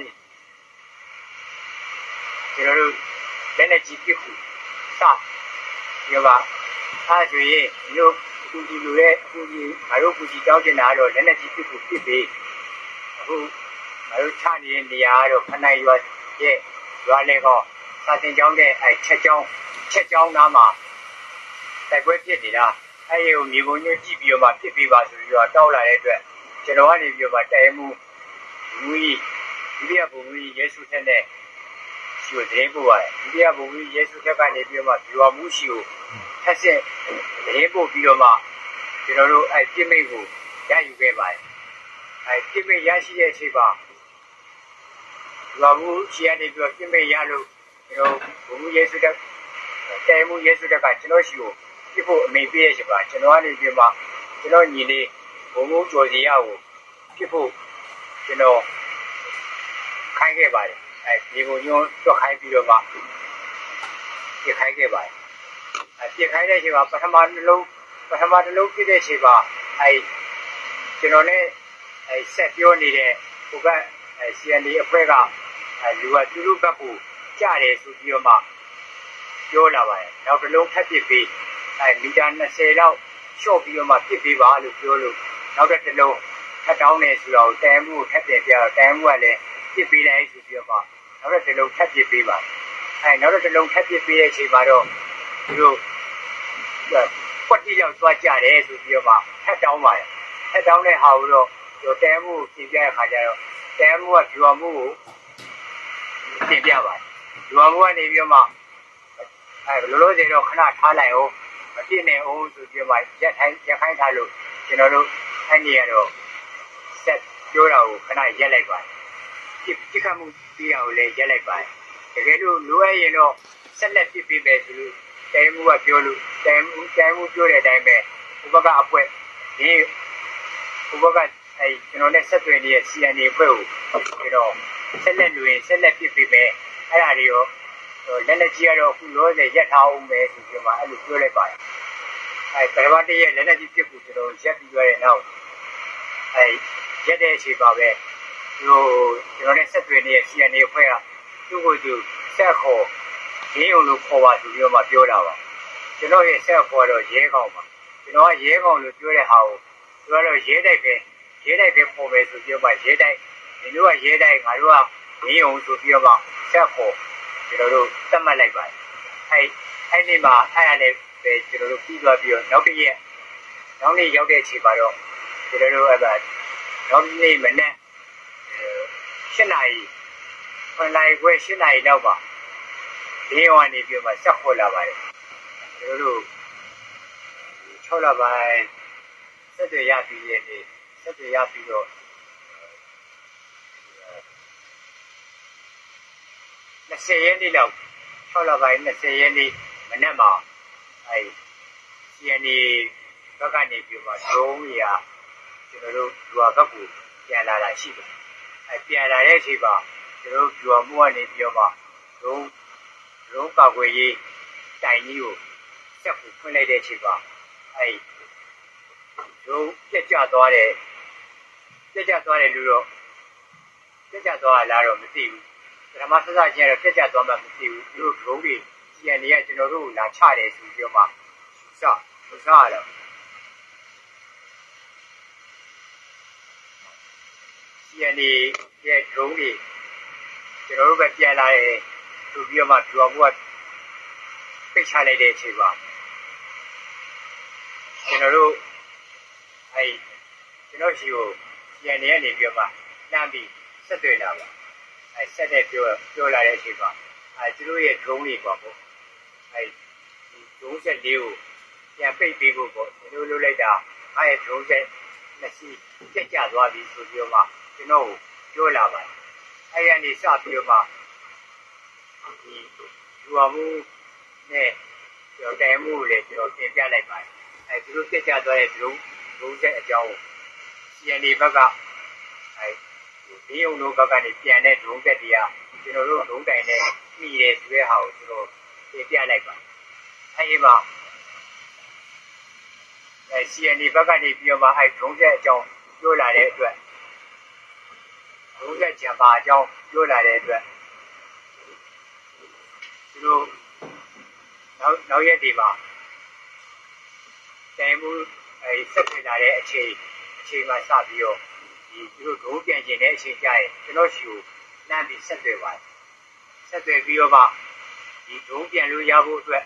ကျွန်တော်တို့လက်နဲ့ကြည့်ပြခုစပြောပါအဲ့ဆိုရင်တို့အခုဒီလိုရဲ့အခုဒီငါတို့ကူကြီးတောင်းတင်တာတော့လက်နဲ့ကြည့်ပြခုဖြစ်ပြီးအခုငါတို့ချနေတဲ့နေရာကတော့ခနိုင်ရွာရဲ့ရွာလေကောစာတင်ကျောင်းတဲ့ချက်ကျောင်းနားမှာတိုက်ပွဲဖြစ်နေတာအဲ့ဒီကိုမြေပုံညွှန်ကြည့်ပြီးတော့မှဖြစ်ပြီးပါဆိုပြီးတော့တောက်လာတဲ့အတွက်ကျွန်တော်ကနေပြီးတော့မှတိုင်မှုလူကြီးဒုတိယဘုံကြီးယေရှုထက်နဲ့ရှိကိုသတင်းပို့ရတယ်ဒုတိယဘုံကြီးယေရှုထက်ကနေပြီးတော့မှဒီဝမှုရှိကိုထက်ဆက်သတင်းပို့ပြီးတော့မှကျွန်တော်တို့ပြစ်မိတ်ကိုရယူခဲ့ပါတယ်ပြစ်မိတ်ရရှိတဲ့အချိန်မှာဒီဝမှုရှိရနေပြီးတော့ပြစ်မိတ်ရလို့ကျွန်တော်ဘုံကြီးယေရှုထက်တိုင်မှုယေရှုထက်ကကျွန်တော်ရှိကိုပြစ်ဖို့အမိန့်ပေးရချိန်မှာကျွန်တော်ကနေပြီးမှကျွန်တော်ညီလေးဘုံမှုကျော်စီရကိုပြစ်ဖို့ကျွန်တော်ခိုင်းခဲ့ပါတယ်ဒီပုံညွှန်တွက်ခိုင်းပြီးတော့မှပြခိုင်းခဲ့ပါတယ်ပြခိုင်းတဲ့အချိန်မှာပထမတစ်လုံးပြည့်တဲ့အချိန်မှာကျွန်တော်နဲ့ဆက်ပြောနေတဲ့ဟိုဘက် CND အဖွဲ့ကလူကသူတို့ဘက်ကိုကြားတယ်ဆိုပြီးတော့မှပြောလာပါတယ်နောက်တစ်လုံးထပ်ပြပြီးမီတာ20လောက်ရှော့ပြီးတော့မှပြစ်ပေးပါလို့ပြောလို့နောက်တစ်လုံးထပ်တောင်းနေဆိုတော့တန်မှုကိုထပ်ပြန်ပြတော့တန်မှုကလည်းပြစ်ပေးလိုက်ဆိုပြီးတော့မှနောက်တစ်လုံးထပ်ပြစ်ပေးပါနောက်တစ်လုံးထပ်ပြစ်ပေးတဲ့အချိန်မှာတော့သူတို့ကွက်တိရောက်သွားကြတယ်ဆိုပြီးတော့မှထပ်တောင်းပါတယ်ထပ်တောင်းတဲ့ဟာကိုတော့တန်မှုကိုပြင်ပြတဲ့ခါကျတော့တန်မှုကဂျူအမှုကိုပြင်ပြပါတယ်ဂျူအမှုကနေပြီးတော့မှလောလောဆယ်တော့ခဏထားလိုက်အောင်မပြည့်နေအောင်ဆိုပြီးတော့မှရက်ခိုင်းထားလို့ကျွန်တော်တို့အဲ့ဒီကတော့ဆက်ပြောတာကိုခဏရက်လိုက်ပါတယ်ပြစ်ခတ်မှုပြီးအောင်လည်းရက်လိုက်ပါတယ်တကယ်လို့လိုအပ်ရင်တော့ဆက်လက်ပြစ်ပေးမယ်ဆိုလို့တိုင်မှုကပြောလို့တိုင်မှုပြောတဲ့အတိုင်းပဲဥပကအပွဲဒီဥပကကျွန်တော်နဲ့ဆက်သွယ်နေတဲ့ CNA အဖွဲ့ကိုကျွန်တော်ဆက်လက်လို့ရင်ဆက်လက်ပြစ်ပေးမယ်အဲ့ဒါတွေရောလက်လက်ကြီးကတော့အခုလောဆယ်ရက်ထားအောင်မယ်ဆိုပြီးမှအဲ့လိုပြောလိုက်ပါတယ်ပထမတည်းရဲ့လက်လက်ကြီးပြစ်ဖို့ကျွန်တော်ရက်ပြီးရတဲ့နောက်ရက်တဲ့အချိန်ပါပဲကျွန်တော်နဲ့ဆက်သွယ်နေတဲ့ CNA အဖွဲ့ကသူ့ကိုသူဆက်ခေါ်ရင်းုံလို့ခေါ်ပါဆိုပြီးတော့မှပြောတာပါကျွန်တော်ရဲ့ဆက်ခေါ်တော့ရဲကောင်ပါကျွန်တော်ကရဲကောင်လို့ပြောတဲ့ဟာကိုသူကတော့ရဲတိုက်ပဲပေါ်မယ်ဆိုပြီးတော့မှရဲတိုက်ဒီလိုကရဲတိုက်ငါတို့ကရင်းုံဆိုပြီးတော့မှဆက်ခေါ်ကျွန်တော်တို့သတ်မှတ်လိုက်ပါတယ်အဲ့ဒီမှာအဲ့ဒါလည်းပဲကျွန်တော်တို့ပြီးသွားပြီးတော့နောက်နေ့ရောက်တဲ့အချိန်မှာတော့ကျွန်တော်တို့နောက်ဒီနေ့မနေ့7 နာရီ9 နာရီခွဲ7 နာရီလောက်ပါဒီဟောနေပြီးမှဆက်ခေါ်လာပါတယ်ကျွန်တော်တို့6 လပိုင်းဆက်သွယ်ရပြီးရဲ့နေ့ဆက်သွယ်ရပြီးတော့20 ရက်နေ့လောက်6 လပိုင်း20 ရက်နေ့မနေ့မှာCNA ဘက်ကနေပြီးမှဒရုန်းကြီးကကျွန်တော်တို့ဂျူအာဘက်ကိုပြန်လာတာရှိတယ်ပြန်လာတဲ့အချိန်မှာကျွန်တော်တို့ဂျူအာမှုကနေပြီးတော့မှဒရုန်းကာကွယ်ရေးတိုင်ကြီးကိုဆက်ကိုဖွင့်လိုက်တဲ့အချိန်မှာဒရုန်းပြက်ကျသွားတယ်လို့တော့ပြက်ကျသွားလားတော့မသိဘူးပထမစစချင်းကတော့ပြက်ကျသွားမှမသိဘူးသူတို့ဒရုန်းတွေ CNA ကကျွန်တော်တို့ကိုလာချတယ်ဆိုပြီးတော့မှစရတော့CNA ရဲ့ဒရုန်းတွေကျွန်တော်တို့ပဲပြန်လာတယ်ဆိုပြီးတော့မှဂျူအာဘူးကပိတ်ချလိုက်တဲ့အချိန်ပါကျွန်တော်တို့ကျွန်တော်ရှိကို CNA ကနေပြီးတော့မှနှမ်းပြီးဆက်သွယ်လာပါဆက်တဲ့ပြောလာတဲ့အချိန်ပါသူတို့ရဲ့ဒရုန်းတွေပေါ့ဒရုန်းဆက်လေးကိုပြန်ပိတ်ပေးဖို့ပေါ့ကျွန်တော်လုပ်လိုက်တာဒရုန်းဆက်နှစ်စီးပြက်ကျသွားပြီဆိုပြီးတော့မှကျွန်တော်ပြောလာပါတယ်အဲ့ရနေစပြီးတော့မှဒီဂျူအာမှုနဲ့ကျွန်တော်တိုင်မှုကိုလည်းကျွန်တော်တင်ပြလိုက်ပါတယ်သူတို့ပြက်ကျသွားတဲ့ဒရုန်းဆက်အကြောင်းကို CNA ဘက်ကဒီုံတို့ဘက်ကနေပြန်တဲ့ဒရုန်းဆက်တွေကကျွန်တော်တို့ဒရုန်းတိုင်နဲ့နှီးတယ်ဆိုတဲ့ဟာကိုကျွန်တော်တင်ပြလိုက်ပါတယ်အဲ့ဒီမှာCNA ဘက်ကနေပြီးတော့မှဒရုန်းဆက်အကြောင်းပြောလာတဲ့အတွက်ဒရုန်းဆက်ဂျမ်ပါအကြောင်းပြောလာတဲ့အတွက်သူတို့နောက်ရက်ဒီမှာတိုင်မှုဆက်ပြလာတဲ့အချိန်မှာစပြီးတော့သူတို့ဒရုန်းပြန်ကျင်တဲ့အချိန်ကျရင်ကျွန်တော်ရှိကိုနှမ်းပြီးဆက်သွယ်ပါတယ်ဆက်သွယ်ပြီးတော့မှဒီဒရုန်းပြန်လို့ရဖို့အတွက်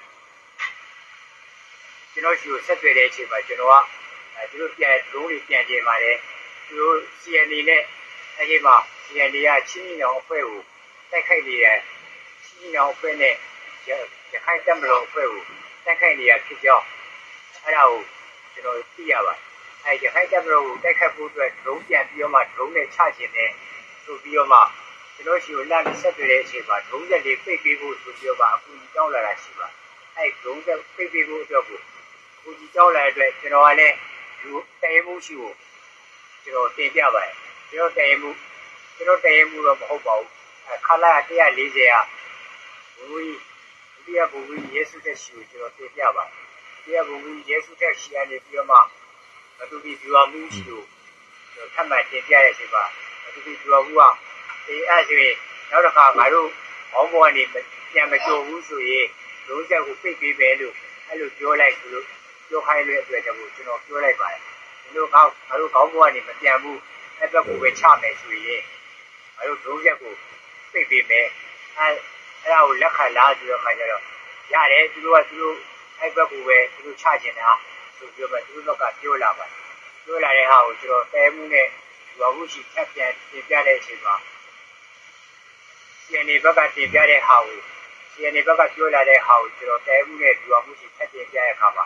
ကျွန်တော်ရှိကိုဆက်သွယ်တဲ့အချိန်မှာကျွန်တော်ကသူတို့ပြန်ဒရုန်းတွေပြန်ကျင်ပါတယ်သူတို့ CNA နဲ့အဲဒီမှာ CNA ကချင်းကြီးအောင်အဖွဲ့ကိုတိုက်ခိုက်နေတယ်ချင်းကြီးအောင်အဖွဲ့နဲ့ရခိုင်တပ်မတော်အဖွဲ့ကိုတိုက်ခိုက်နေရဖြစ်ကြောင်းအဲ့ဒါကိုကျွန်တော်သိရပါတယ်ရခိုင်တပ်မတော်ကိုတိုက်ခိုက်ဖို့အတွက်ဒရုန်းပြန်ပြီးတော့မှဒရုန်းနဲ့ချခြင်းနဲ့ဆိုပြီးတော့မှကျွန်တော်ရှိကိုလမ်းဆက်သွယ်တဲ့အချိန်မှာဒရုန်းဆက်လေးပိတ်ပေးဖို့ဆိုပြီးတော့မှအခုကြောင်းလာတာရှိပါတယ်ဒရုန်းဆက်ပိတ်ပေးဖို့အတွက်ကိုအခုကြောင်းလာတဲ့အတွက်ကျွန်တော်ကလည်းဒီတိုင်မှုရှိကိုကျွန်တော်တင်ပြပါတယ်ကျွန်တော်တိုင်မှုတော့မဟုတ်ပါဘူးခလာ140ကဘုရားယေရှုတဲ့ရှိကိုကျွန်တော်တင်ပြပါတယ်ဘုရားယေရှုတဲ့ရှိရနေပြီးတော့မှဘသူဒီဂျူအာမှုရှိကိုကျွန်တော်ထပ်မံတင်ပြရတဲ့အချိန်မှာဘသူဒီဂျူအာမှုကအဲ့ဆိုရင်နောက်တစ်ခါငါတို့ဘောင်းဘောကနေပြန်မကြိုဘူးဆိုရင်လုံးဆက်ကိုပိတ်ပေးမယ်လို့အဲ့လိုပြောလိုက်ဆိုလို့ပြောခိုင်းလို့အတွက်ကြောင့်ကျွန်တော်ပြောလိုက်ပါတယ်ဒီလိုငါတို့ဘောင်းဘောကနေမပြန်ဘူးအဲ့ဘက်ကိုပဲချမယ်ဆိုရင်ငါတို့လုံးဆက်ကိုပိတ်ပေးမယ်အဲ့ဒါကိုလက်ခံလားဆိုတော့ခါကျတော့ရတယ်သူတို့အဲ့ဘက်ကိုပဲသူတို့ချကျင်တာဆိုပြီးတော့သူတို့ကပြောလာပါတယ်ပြောလာတဲ့ဟာကိုကျွန်တော်တဲမှုနဲ့ဘာလို့ရှိထပ်ပြန်တင်ပြတဲ့အချိန်မှာ CNA ဘက်ကတင်ပြတဲ့ဟာကို CNA ဘက်ကပြောလာတဲ့ဟာကိုကျွန်တော်တဲမှုနဲ့ဘာလို့ရှိထပ်တင်ပြတဲ့အခါမှာ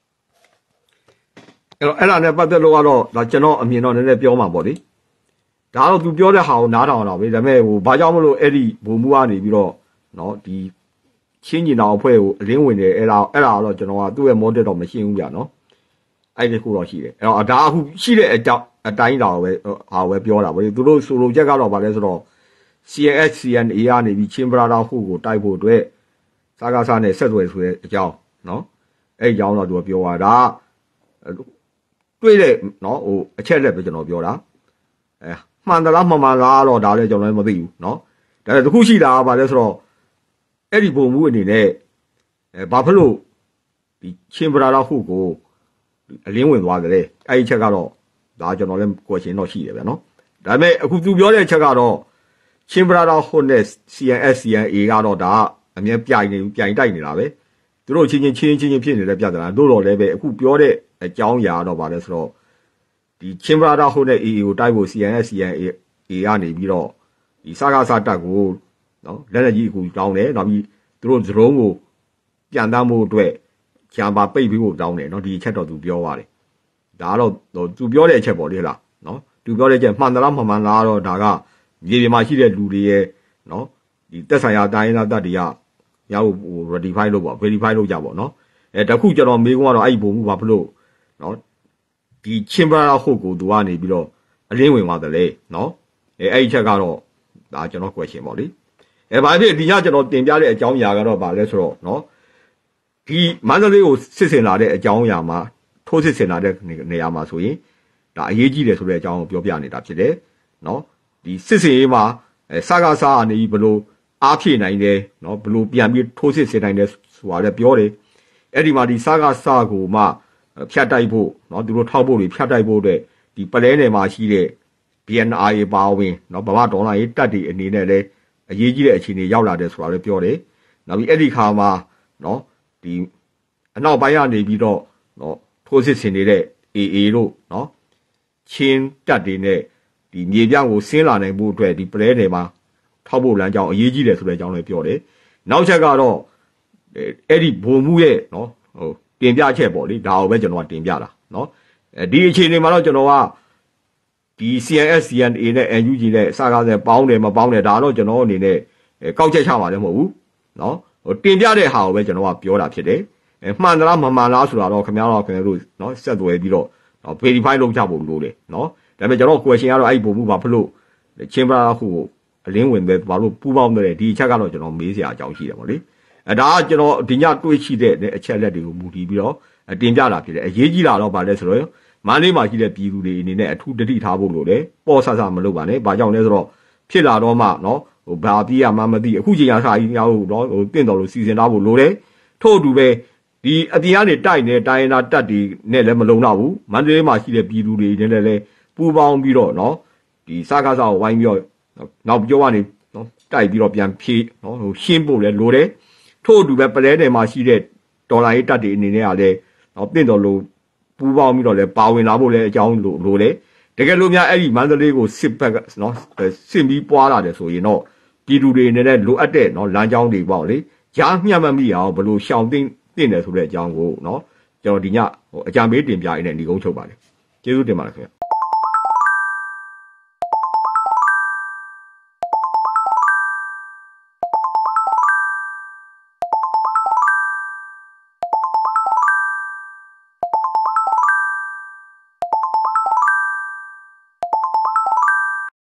အဲ့ဒါနဲ့ပတ်သက်လို့ကတော့ဒါကျွန်တော်အမြင်တော့နည်းနည်းပြောမှာပေါ့လေဒါတော့သူပြောတဲ့ဟာကိုနားထောင်အောင်ပဲဒါပေမဲ့ဘာကြောင့်မလို့အဲ့ဒီဘုံမှုကနေပြီးတော့နော်ဒီချင်းကြီးနာအဖွဲ့ကိုအလင်းဝင်တယ်အဲ့ဒါတော့ကျွန်တော်ကသူ့ရဲ့ model တော့မရှင်းဘူးဗျာနော်အဲ့ဒီခုတော့ရှိတယ်အဲ့တော့ဒါအခုရှိတဲ့အတိုင်းတာပဲဟာပဲပြောတာပဲသူတို့ဆိုလိုချက်ကတော့ဗာလဲဆိုတော့ CNA ကနေပြီးချင်းပရာတာဟုကိုတိုက်ဖို့အတွက်စာကားစားနဲ့ဆက်သွယ်ဆိုတဲ့အကြောင်းနော်အဲ့အကြောင်းတော့သူကပြောတာဒါတွေ့တဲ့နော်အချက်လက်ပဲကျွန်တော်ပြောတာမှန်သလားမှန်ပါလားတော့ဒါလည်းကျွန်တော်လည်းမသိဘူးနော်ဒါပေမဲ့တခုရှိတာကဗာလဲဆိုတော့အဲ့ဒီပုံမှုအနေနဲ့ဘာဖြစ်လို့ဒီချင်းပရာတာဟုကိုအလင်းဝင်သွားတယ်အဲ့ဒီချက်ကတော့ဒါကျွန်တော်လည်း question တော့ရှိတယ်ဗျာနော်ဒါပေမဲ့အခုသူပြောတဲ့အချက်ကတော့ချင်းပရာတာဟုနဲ့ CNA ကတော့ဒါအမြဲပြိုင်တိုက်နေတာပဲသူတို့ချင်းဖြစ်နေတဲ့ပြဿနာတို့တော့လည်းပဲအခုပြောတဲ့အကြောင်းအရာတော့ဗာလဲဆိုတော့ဒီချင်းပရာဒါဟုတ်တဲ့ AA ကိုတိုက်ဖို့ CNA ကနေပြီးတော့ဒီစကားစားတက်ကိုနော်လက်လက်ကြီးအခုတောင်းတယ်နောက်ပြီးသူတို့ drone ကိုပြန်တမ်းဖို့အတွက်ဂျမ်ပါပိတ်ပြီးဖို့တောင်းတယ်နော်ဒီအချက်တော့သူပြောပါတယ်ဒါကတော့သူပြောတဲ့အချက်ပေါ့လေလားနော်သူပြောတဲ့အချက်မှန်သလားမမှန်လားတော့ဒါကမြေပြင်မှာရှိတဲ့လူတွေရဲ့နော်ဒီတက်ဆိုင်ရာတိုင်းသားတက်တွေကရဖို့ဟို verify လုပ်ပေါ့ verify လုပ်ကြပေါ့နော်တခုကျွန်တော်မေးခွန်းကတော့အဲ့ဒီပုံမှုဘာဖြစ်လို့နော်ဒီချင်းပရာဟုတ်ကိုသူကနေပြီးတော့အလင်းဝင်သွားတယ်လေနော်အဲ့ဒီချက်ကတော့ဒါကျွန်တော် question ပေါ့လေဘာဖြစ်ဒီညကျွန်တော်တင်ပြတဲ့အကြောင်းအရာကတော့ဗာလဲဆိုတော့နော်ဒီမန္တလေးကိုစစ်စင်လာတဲ့အကြောင်းအရာမှာထိုးစစ်စင်လာတဲ့နေရာမှာဆိုရင်ဒါအရေးကြီးတယ်ဆိုတဲ့အကြောင်းကိုပြောပြနေတာဖြစ်တယ်နော်ဒီစစ်စင်ရေးမှာစကားစားအနေကြီးဘလို့အားဖြည့်နိုင်တယ်နော်ဘလို့ပြန်ပြီးထိုးစစ်စင်နိုင်တယ်ဆိုတာလည်းပြောတယ်အဲ့ဒီမှာဒီစကားစားကိုမှဖြတ်တိုက်ဖို့နော်သူတို့ထောက်ဖို့တွေဖြတ်တိုက်ဖို့တဲ့ဒီပလဲနယ်မှာရှိတဲ့ BNI ပါဝင်နော်ဗမာဒေါ်လာရေးတက်တွေအနေနဲ့လည်းအရေးကြီးတဲ့အခြေအနေရောက်လာတယ်ဆိုတာလည်းပြောတယ်နောက်ပြီးအဲ့ဒီခါမှာနော်ဒီအနောက်ပိုင်းကနေပြီးတော့နော်ထိုးစစ်ဆင်နေတဲ့ AA တို့နော်ချင်းတက်တွေနဲ့ဒီမြေပြန့်ကိုဆင်းလာနိုင်ဖို့အတွက်ဒီပလဲနယ်မှာထောက်ဖို့လမ်းကြောင်းအရေးကြီးတယ်ဆိုတဲ့အကြောင်းလည်းပြောတယ်နောက်ချက်ကတော့အဲ့ဒီဘုံမှုရဲ့နော်ဟိုတင်ပြချက်ပေါ့လေဒါကိုပဲကျွန်တော်ကတင်ပြတာနော်ဒီအခြေအနေမှာတော့ကျွန်တော်ကဒီ CNS CNA နဲ့ NUG နဲ့စကားနဲ့ပေါင်းတယ်မပေါင်းတယ်ဒါတော့ကျွန်တော်အနေနဲ့ကောက်ချက်ချမှာလည်းမဟုတ်ဘူးနော်ဟိုတင်ပြတဲ့ဟာကိုပဲကျွန်တော်ကပြောတာဖြစ်တယ်မှန်သလားမမှန်လားဆိုတာတော့ခင်ဗျားတို့နော်ဆက်သွယ်ပြီးတော့ verify လုပ်ကြဖို့လိုတယ်နော်ဒါပေမဲ့ကျွန်တော် question ကတော့အဲ့ဒီပုံမှုဘာဖြစ်လို့ချင်းပရာခုကိုအလင်းဝင်ပဲဘာလို့ပူပေါင်းတယ်ဒီအချက်ကတော့ကျွန်တော်မေးစရာအကြောင်းရှိတယ်ပေါ့လေဒါကကျွန်တော်ဒီညတွေးရှိတဲ့အချက်လက်တွေကိုမူတည်ပြီးတော့တင်ပြတာဖြစ်တယ်အရေးကြီးတာတော့ဗာလဲဆိုတော့မန္တလေးမှာရှိတဲ့ပြည်သူတွေအနေနဲ့အထူးတတိထားဖို့လိုတယ်ပေါ့ဆဆမလုပ်ပါနဲ့ဘာကြောင့်လဲဆိုတော့ဖြစ်လာတော့မှနော်ဟိုဘာပြေးရမှမသိအခုချိန်ရစာကြီးများလို့နော်ဟိုတင့်တော်လို့စီစဉ်ထားဖို့လိုတယ်ထို့အတူပဲဒီအပြင်ကနေတိုက်နေတိုင်းရင်းသားတက်တွေနဲ့လည်းမလုံတော့ဘူးမန္တလေးမှာရှိတဲ့ပြည်သူတွေနဲ့လည်းပူပေါင်းပြီးတော့နော်ဒီစကားစားကိုဝိုင်းပြီးတော့နောက်ပြောကနေနော်တိုက်ပြီးတော့ပြန်ဖြေးနော်ဟိုရှင်းဖို့လည်းလိုတယ်ထို့အတူပဲပလဲနယ်မှာရှိတဲ့ဒေါ်လာရေးတက်တွေအနေနဲ့ကလည်းနော်တင့်တော်လို့ပူပေါင်းပြီးတော့လည်းပါဝင်လာဖို့လည်းအကြောင်းလိုတယ်တကယ်လို့များအဲ့ဒီမန္တလေးကိုစစ်ဘက်နော်စစ်ပြီးပွားလာတယ်ဆိုရင်တော့ပြည်သူတွေအနေနဲ့လိုအပ်တဲ့နော်လမ်းကြောင်းတွေပေါ့လေကြားမျှမမိအောင်ဘလို့ရှောင်တင်တယ်ဆိုတဲ့အကြောင်းကိုနော်ကျွန်တော်ဒီညဟိုအကြံပေးတင်ပြရင်းနဲ့ညီကုန်းချုပ်ပါတယ်ကျေးဇူးတင်ပါတယ်ခင်ဗျ